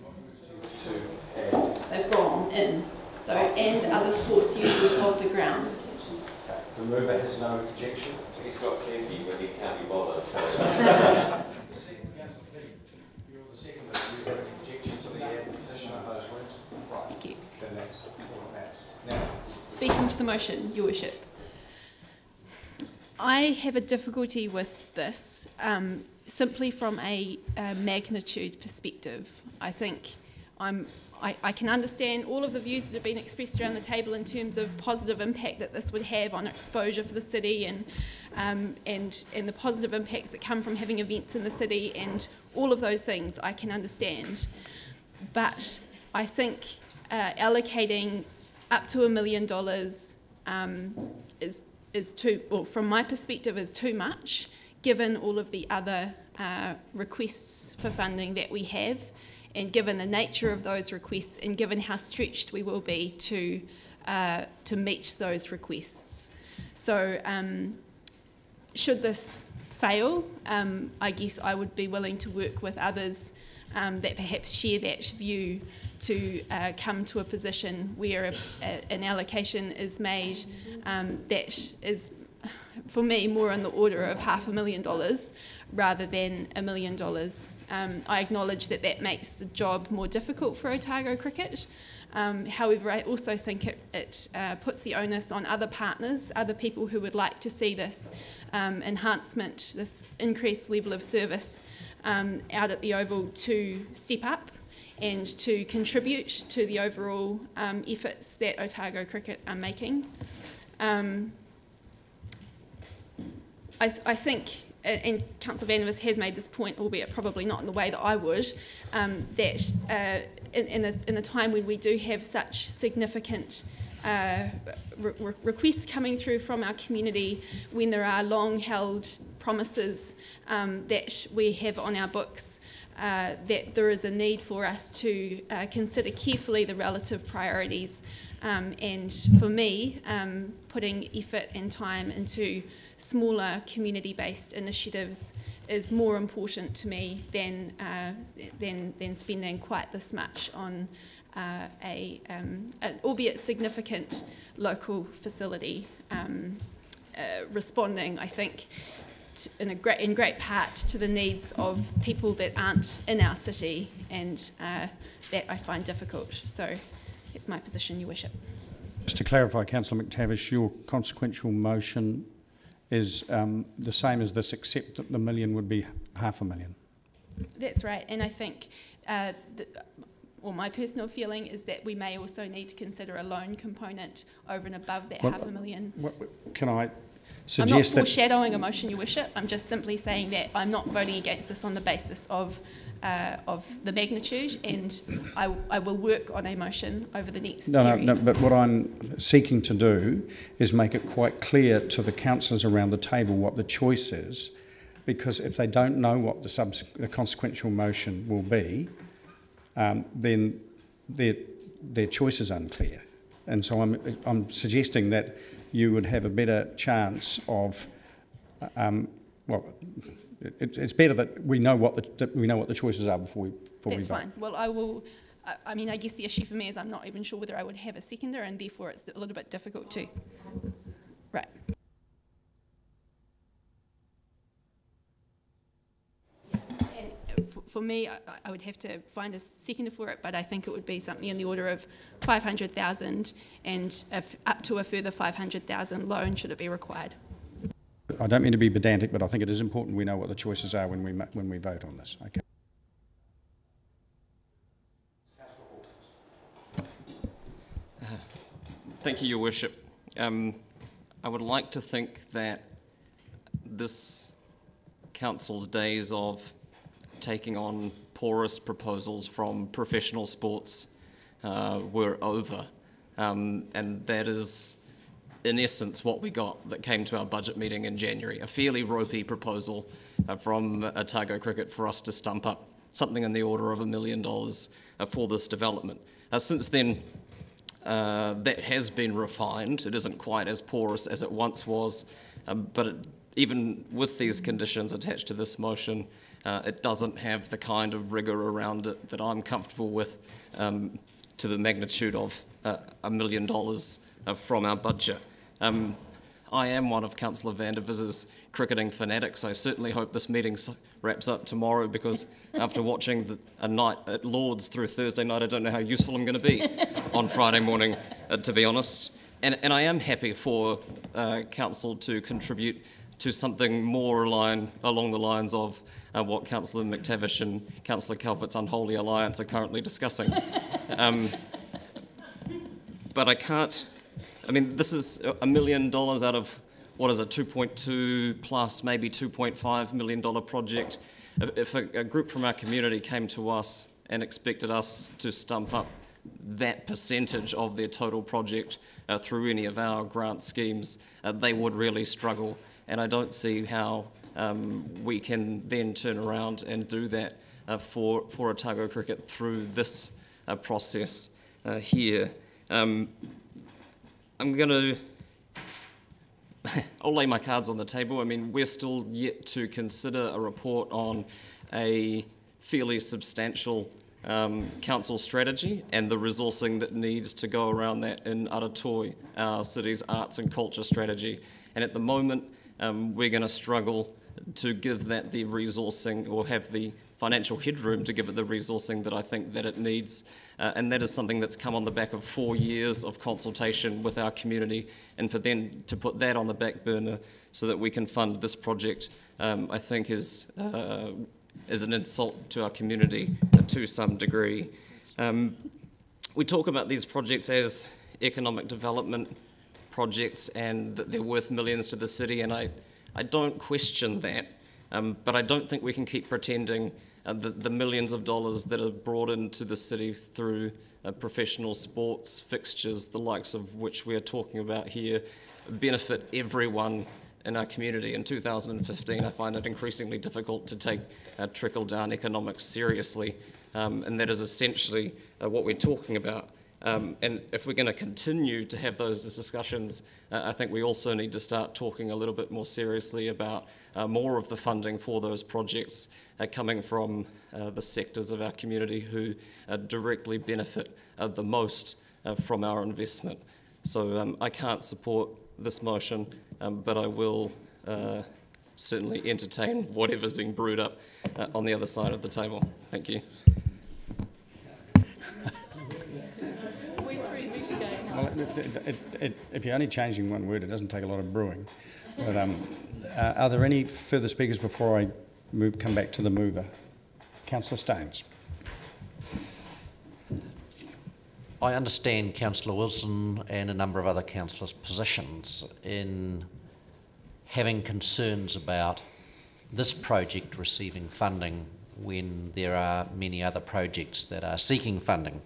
they've gone in. So, and other sports users of the ground. The mover has no objection. He's got plenty, but he can't be bothered. So. You're the second, but you have an objection to the addition of those words? Right. Thank you. Then that's all that matters. Now, speaking to the motion, Your Worship, I have a difficulty with this um, simply from a, a magnitude perspective. I think I'm I, I can understand all of the views that have been expressed around the table in terms of positive impact that this would have on exposure for the city and, um, and, and the positive impacts that come from having events in the city, and all of those things I can understand. But I think uh, allocating up to a million dollars um, is, is too, well, from my perspective, is too much, given all of the other uh, requests for funding that we have, and given the nature of those requests, and given how stretched we will be to uh, to meet those requests. So um, should this fail, um, I guess I would be willing to work with others um, that perhaps share that view to uh, come to a position where a, a, an allocation is made um, that is, for me, more in the order of half a million dollars rather than a million dollars. Um, I acknowledge that that makes the job more difficult for Otago Cricket. Um, however, I also think it, it uh, puts the onus on other partners, other people who would like to see this um, enhancement, this increased level of service um, out at the Oval to step up and to contribute to the overall um, efforts that Otago Cricket are making. Um, I, th- I think, and Councillor Van der Wes has made this point, albeit probably not in the way that I would, um, that uh, in, in, a, in a time when we do have such significant uh, re- requests coming through from our community, when there are long-held promises um, that we have on our books, uh, that there is a need for us to uh, consider carefully the relative priorities. Um, and for me, um, putting effort and time into smaller community-based initiatives is more important to me than uh, than, than spending quite this much on uh, a, um, an albeit significant local facility, um, uh, responding, I think, to, in a great in great part to the needs of people that aren't in our city, and uh, that I find difficult. So it's my position, Your Worship. Just to clarify, Councillor McTavish, your consequential motion is um, the same as this, except that the million would be half a million. That's right, and I think, uh, the, well, my personal feeling is that we may also need to consider a loan component over and above that Well, half a million. What, can I suggest I'm not that... foreshadowing a motion, Your Worship. I'm just simply saying that I'm not voting against this on the basis of uh, of the magnitude, and I, I will work on a motion over the next No, no, period. no, but what I'm seeking to do is make it quite clear to the councillors around the table what the choice is, because if they don't know what the, subs- the consequential motion will be, um, then their, their choice is unclear. And so I'm, I'm suggesting that you would have a better chance of, um, well, it, it's better that we know what the that we know what the choices are before we before That's we vote. fine. Well, I will. I, I mean, I guess the issue for me is I'm not even sure whether I would have a seconder, and therefore it's a little bit difficult to. Right. And for, for for me, I, I would have to find a seconder for it, but I think it would be something in the order of five hundred thousand, and if up to a further five hundred thousand loan should it be required. I don't mean to be pedantic, but I think it is important we know what the choices are when we ma- when we vote on this. Okay. Thank you, Your Worship. Um, I would like to think that this council's days of taking on porous proposals from professional sports uh, were over, um, and that is in essence what we got that came to our budget meeting in January, a fairly ropey proposal uh, from Otago Cricket for us to stump up something in the order of a million dollars uh, for this development. Uh, since then, uh, that has been refined. It isn't quite as porous as it once was, um, but it, even with these conditions attached to this motion, uh, it doesn't have the kind of rigour around it that I'm comfortable with um, to the magnitude of uh, a million dollars uh, from our budget. Um, I am one of Councillor van der Vis's cricketing fanatics. I certainly hope this meeting wraps up tomorrow, because after watching the, a night at Lord's through Thursday night, I don't know how useful I'm going to be on Friday morning, uh, to be honest. And, and I am happy for uh, Council to contribute to something more line, along the lines of uh, what Councillor McTavish and Councillor Calvert's Unholy Alliance are currently discussing. Um, but I can't... I mean, this is a million dollars out of, what is it, two point two plus maybe two point five million dollar project. If, if a, a group from our community came to us and expected us to stump up that percentage of their total project uh, through any of our grant schemes, uh, they would really struggle. And I don't see how um, we can then turn around and do that uh, for, for Otago Cricket through this uh, process uh, here. Um, I'm going to, I'll lay my cards on the table. I mean, we're still yet to consider a report on a fairly substantial um, council strategy and the resourcing that needs to go around that in Aratoi, our city's arts and culture strategy. And at the moment, um, we're going to struggle to give that the resourcing, or have the financial headroom to give it the resourcing that I think that it needs. Uh, and that is something that's come on the back of four years of consultation with our community, and for then to put that on the back burner so that we can fund this project, um, I think is, uh, is an insult to our community uh, to some degree. Um, we talk about these projects as economic development projects and that they're worth millions to the city, and I, I don't question that, um, but I don't think we can keep pretending uh, that the millions of dollars that are brought into the city through uh, professional sports fixtures, the likes of which we are talking about here, benefit everyone in our community. In two thousand fifteen, I find it increasingly difficult to take uh, trickle-down economics seriously, um, and that is essentially uh, what we're talking about. Um, and if we're going to continue to have those discussions, uh, I think we also need to start talking a little bit more seriously about uh, more of the funding for those projects uh, coming from uh, the sectors of our community who uh, directly benefit uh, the most uh, from our investment. So um, I can't support this motion, um, but I will uh, certainly entertain whatever's being brewed up uh, on the other side of the table. Thank you. Well, it, it, it, it, if you're only changing one word, it doesn't take a lot of brewing. But um, uh, are there any further speakers before I move, come back to the mover? Councillor Staines. I understand Councillor Wilson and a number of other councillors' positions in having concerns about this project receiving funding when there are many other projects that are seeking funding.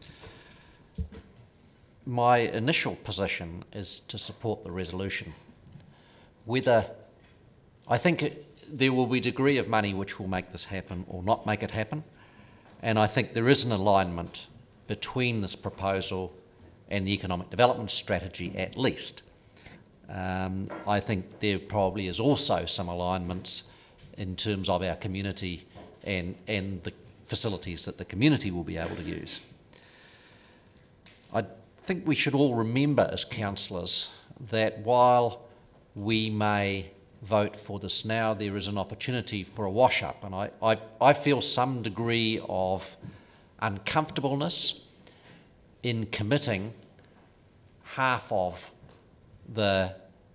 My initial position is to support the resolution. Whether I think it, there will be a degree of money which will make this happen or not make it happen, and I think there is an alignment between this proposal and the economic development strategy at least. Um, I think there probably is also some alignments in terms of our community and, and the facilities that the community will be able to use. I think we should all remember as councillors that while we may vote for this now, there is an opportunity for a wash-up. And I, I, I feel some degree of uncomfortableness in committing half of the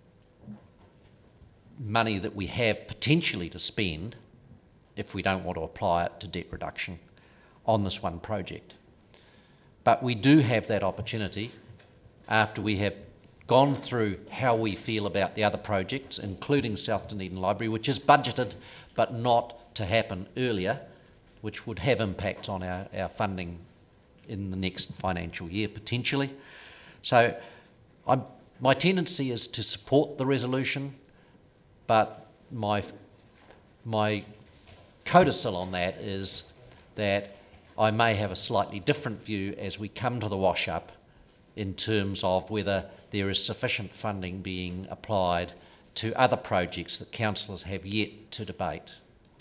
money that we have potentially to spend, if we don't want to apply it to debt reduction, on this one project. But we do have that opportunity after we have gone through how we feel about the other projects, including South Dunedin Library, which is budgeted but not to happen earlier, which would have impacts on our, our funding in the next financial year potentially. So I'm, my tendency is to support the resolution, but my, my codicil on that is that I may have a slightly different view as we come to the wash-up in terms of whether there is sufficient funding being applied to other projects that councillors have yet to debate.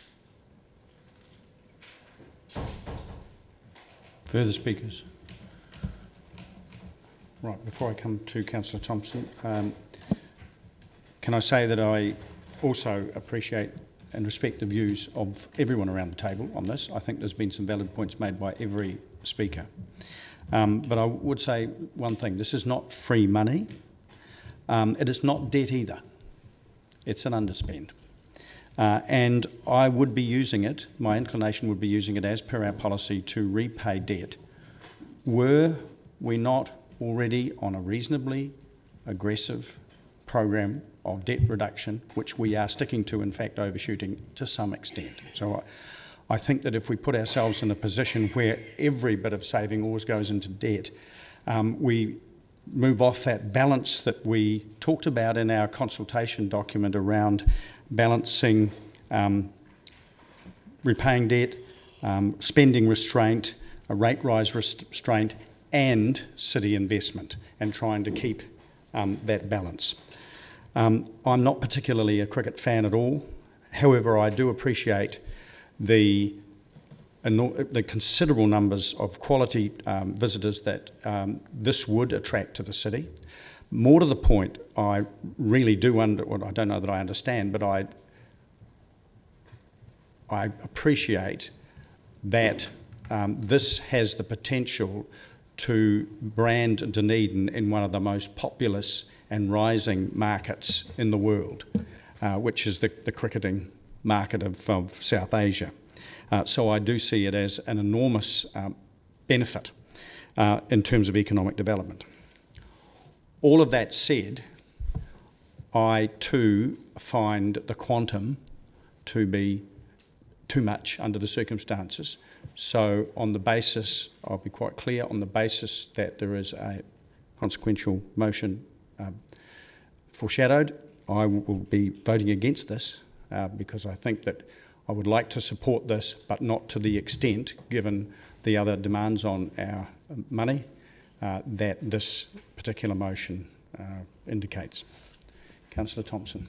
Further speakers? Right, before I come to Councillor Thompson, um, can I say that I also appreciate and respect the views of everyone around the table on this. I think there's been some valid points made by every speaker. Um, but I would say one thing, this is not free money. Um, it is not debt either. It's an underspend. Uh, and I would be using it, my inclination would be using it as per our policy to repay debt. Were we not already on a reasonably aggressive program of debt reduction, which we are sticking to, in fact, overshooting to some extent. So I, I think that if we put ourselves in a position where every bit of saving always goes into debt, um, we move off that balance that we talked about in our consultation document around balancing um, repaying debt, um, spending restraint, a rate rise restraint, and city investment, and trying to keep um, that balance. Um, I'm not particularly a cricket fan at all. However, I do appreciate the, the considerable numbers of quality um, visitors that um, this would attract to the city. More to the point, I really do under, well, I don't know that I understand, but I, I appreciate that um, this has the potential to brand Dunedin in one of the most populous and rising markets in the world, uh, which is the, the cricketing market of, of South Asia. Uh, so I do see it as an enormous um, benefit uh, in terms of economic development. All of that said, I too find the quantum to be too much under the circumstances. So on the basis, I'll be quite clear, on the basis that there is a consequential motion Um, foreshadowed, I will be voting against this uh, because I think that I would like to support this, but not to the extent, given the other demands on our money, uh, that this particular motion uh, indicates. Councillor Thompson.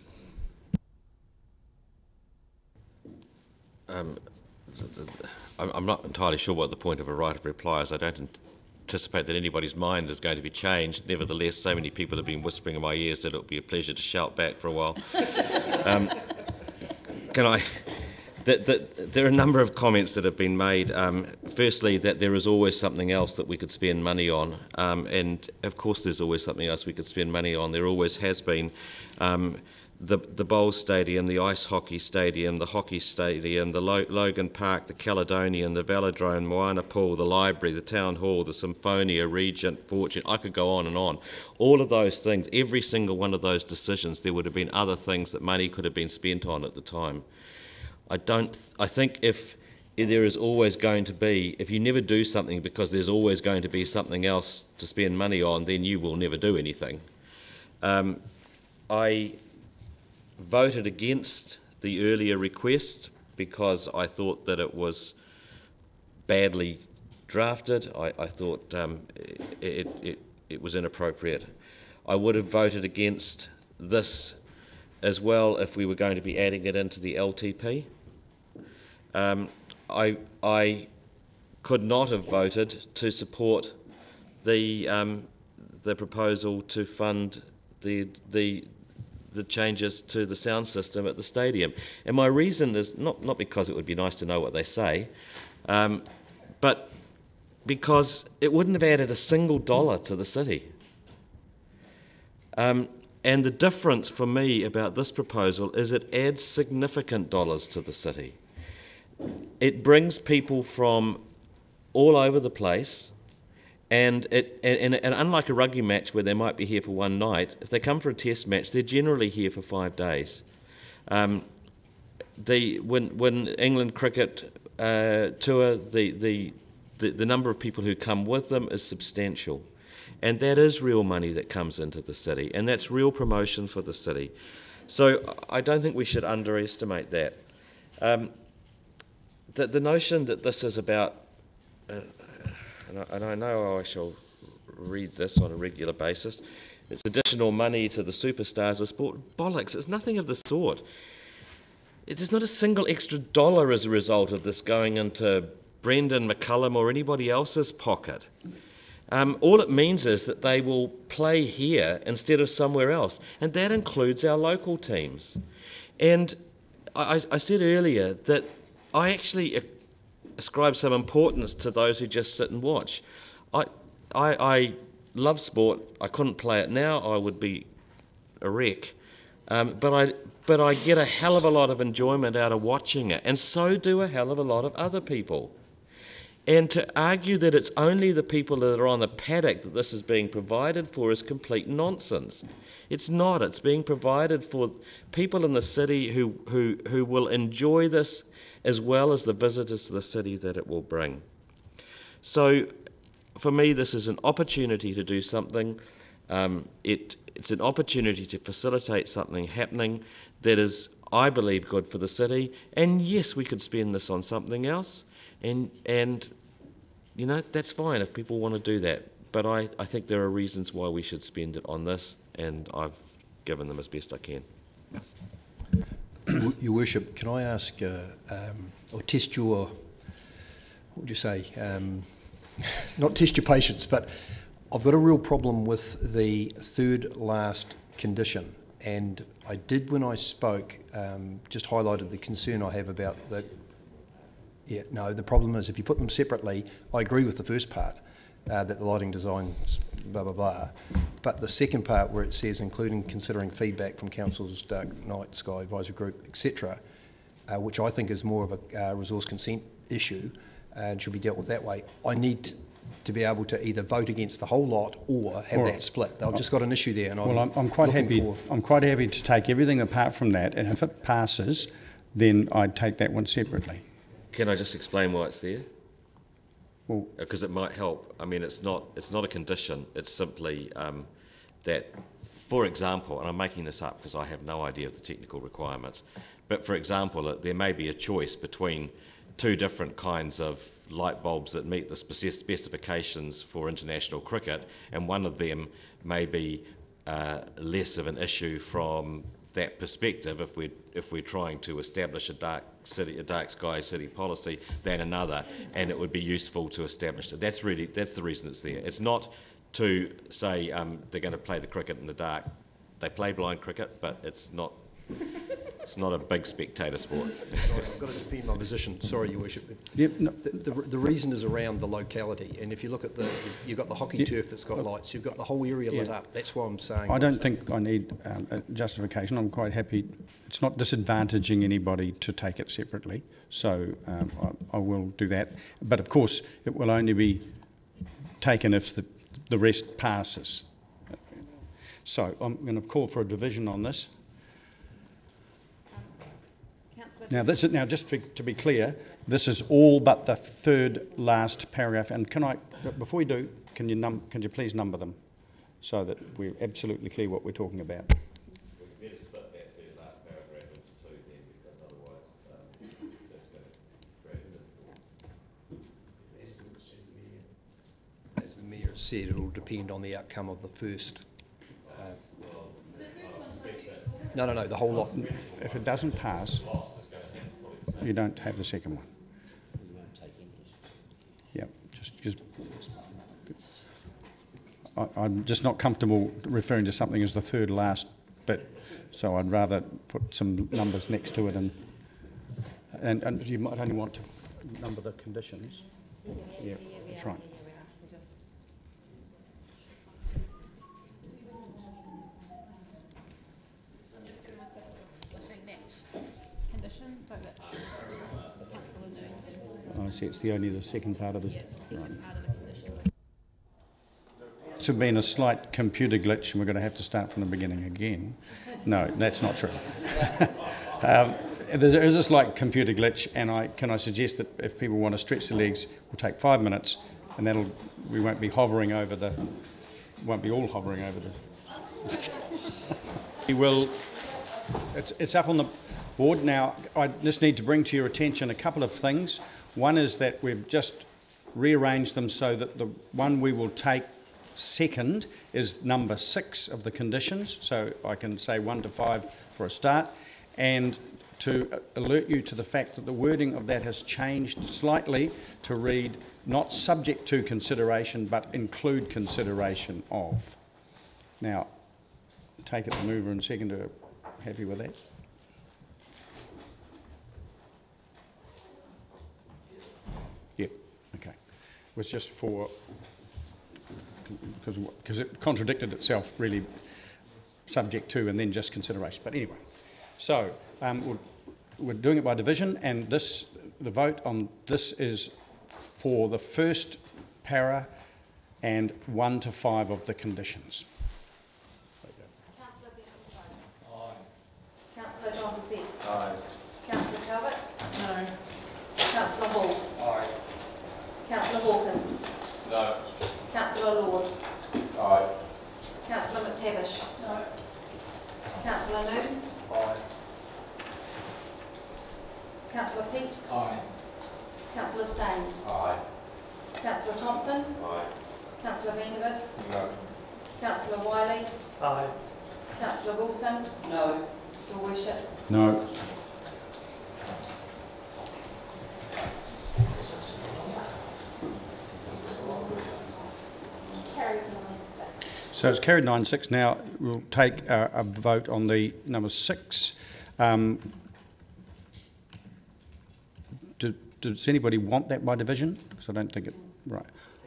Um, I'm not entirely sure what the point of a right of reply is. I don't anticipate that anybody's mind is going to be changed. Nevertheless, so many people have been whispering in my ears that it'll be a pleasure to shout back for a while. um, can I... That, that, there are a number of comments that have been made. Um, firstly, that there is always something else that we could spend money on. Um, and, of course, there's always something else we could spend money on. There always has been. Um, the, the Bowls Stadium, the Ice Hockey Stadium, the Hockey Stadium, the Lo Logan Park, the Caledonian, the Velodrome, Moana Pool, the Library, the Town Hall, the Symphonia, Regent, Fortune. I could go on and on. All of those things, every single one of those decisions, there would have been other things that money could have been spent on at the time. I don't. I think if there is always going to be, if you never do something because there's always going to be something else to spend money on, then you will never do anything. Um, I voted against the earlier request because I thought that it was badly drafted. I, I thought um, it, it, it was inappropriate. I would have voted against this as well if we were going to be adding it into the L T P. Um, I, I could not have voted to support the, um, the proposal to fund the, the, the changes to the sound system at the stadium. And my reason is not, not because it would be nice to know what they say, um, but because it wouldn't have added a single dollar to the city. Um, and the difference for me about this proposal is it adds significant dollars to the city. It brings people from all over the place, and, it, and, and unlike a rugby match where they might be here for one night, if they come for a test match, they're generally here for five days. Um, the, when, when England cricket uh, tour, the, the, the, the number of people who come with them is substantial. And that is real money that comes into the city, and that's real promotion for the city. So I don't think we should underestimate that. Um, the, the notion that this is about, uh, and, I, and I know I shall read this on a regular basis, it's additional money to the superstars of sport. Bollocks, it's nothing of the sort. There's not a single extra dollar as a result of this going into Brendan McCullum or anybody else's pocket. Um, all it means is that they will play here instead of somewhere else, and that includes our local teams. And I, I said earlier that I actually ascribe some importance to those who just sit and watch. I, I, I love sport. I couldn't play it now. I would be a wreck. Um, but I, but I get a hell of a lot of enjoyment out of watching it, and so do a hell of a lot of other people. And to argue that it's only the people that are on the paddock that this is being provided for is complete nonsense. It's not. It's being provided for people in the city who, who, who will enjoy this as well as the visitors to the city that it will bring. So for me, this is an opportunity to do something. Um, it, it's an opportunity to facilitate something happening that is, I believe, good for the city. And yes, we could spend this on something else. And, and you know, that's fine if people want to do that. But I, I think there are reasons why we should spend it on this, and I've given them as best I can. Your Worship, can I ask, uh, um, or test your, what would you say, um, not test your patience, but I've got a real problem with the third last condition. And I did, when I spoke, um, just highlighted the concern I have about the Yeah, no, the problem is if you put them separately, I agree with the first part, uh, that the lighting designs, blah, blah, blah. But the second part where it says, including considering feedback from councils, Dark Night, Sky Advisory Group, et cetera, uh, which I think is more of a uh, resource consent issue uh, and should be dealt with that way, I need to be able to either vote against the whole lot or have Right. that split. They've just got an issue there. And Well, I'm, I'm, I'm quite looking happy. for- I'm quite happy to take everything apart from that, and if it passes, then I'd take that one separately. Can I just explain why it's there? Well, because it might help. I mean, it's not it's not a condition. It's simply um, that, for example, and I'm making this up because I have no idea of the technical requirements, but for example, uh, there may be a choice between two different kinds of light bulbs that meet the spec- specifications for international cricket, and one of them may be uh, less of an issue from that perspective if we're if we're trying to establish a dark city, a dark sky city policy, than another, and it would be useful to establish it. That's really that's the reason it's there. It's not to say um, they're going to play the cricket in the dark. They play blind cricket, but it's not it's not a big spectator sport. Sorry, I've got to defend my position. Sorry, Your Worship. Yep, no. the, the, the reason is around the locality, and if you look at the, you've, you've got the hockey Yep. turf that's got lights, you've got the whole area lit Yeah. up. That's why I'm saying. I don't think I need um, a justification. I'm quite happy. It's not disadvantaging anybody to take it separately, so um, I, I will do that. But of course, it will only be taken if the, the rest passes. So I'm going to call for a division on this. Now, this is, now just to be, to be clear, this is all but the third last paragraph. And can I, before we do, can you num, can you please number them so that we're absolutely clear what we're talking about? We better split that third last paragraph into two then, because otherwise um, that's going to drag it into. As the Mayor said, it will depend on the outcome of the first. Uh, no, no, no, the whole lot. If it doesn't pass, you don't have the second one. Yeah, just, just I, I'm just not comfortable referring to something as the third last but so I'd rather put some numbers next to it, and and, and you might only want to number the conditions. Yeah, that's right. I'm just going to assist with splitting that condition so that the council are doing. I see. It's the only the second part of the. Yes, the second Right. part of the condition. It's been a slight computer glitch, and we're going to have to start from the beginning again. No, that's not true. um, there is a slight computer glitch, and I can I suggest that if people want to stretch their legs, we'll take five minutes, and that'll we won't be hovering over the, won't be all hovering over the. We will. It's it's up on the board now. I just need to bring to your attention a couple of things. One is that we've just rearranged them so that the one we will take second is number six of the conditions, so I can say one to five for a start, and to alert you to the fact that the wording of that has changed slightly to read not subject to consideration but include consideration of. Now, take it, the mover and seconder, happy with that? Yep, okay. It was just for because because it contradicted itself, really, subject to and then just consideration. But anyway, so um, we're, we're doing it by division, and this the vote on this is for the first para and one to five of the conditions. Councillor John Bissett. Aye. Councillor Talbot. No. Councillor Hall. Aye. Councillor Hawkins. No. Councillor Lord. Aye. Councillor McTavish. No. Councillor Newton. Aye. Councillor Peat. Aye. Councillor Staines. Aye. Councillor Thompson. Aye. Councillor Vandervis. No. Councillor Wiley. Aye. Councillor Wilson. No. Your Worship. No. Carried nine six. So it's carried nine six. Now we'll take a, a vote on the number six. Um, do, does anybody want that by division? Because I don't think it. Right.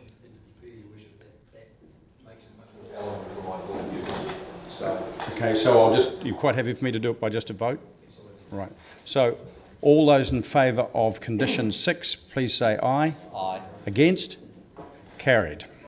Okay, so I'll just. You're quite happy for me to do it by just a vote? Right. So all those in favour of condition six, please say aye. Aye. Against? Carried.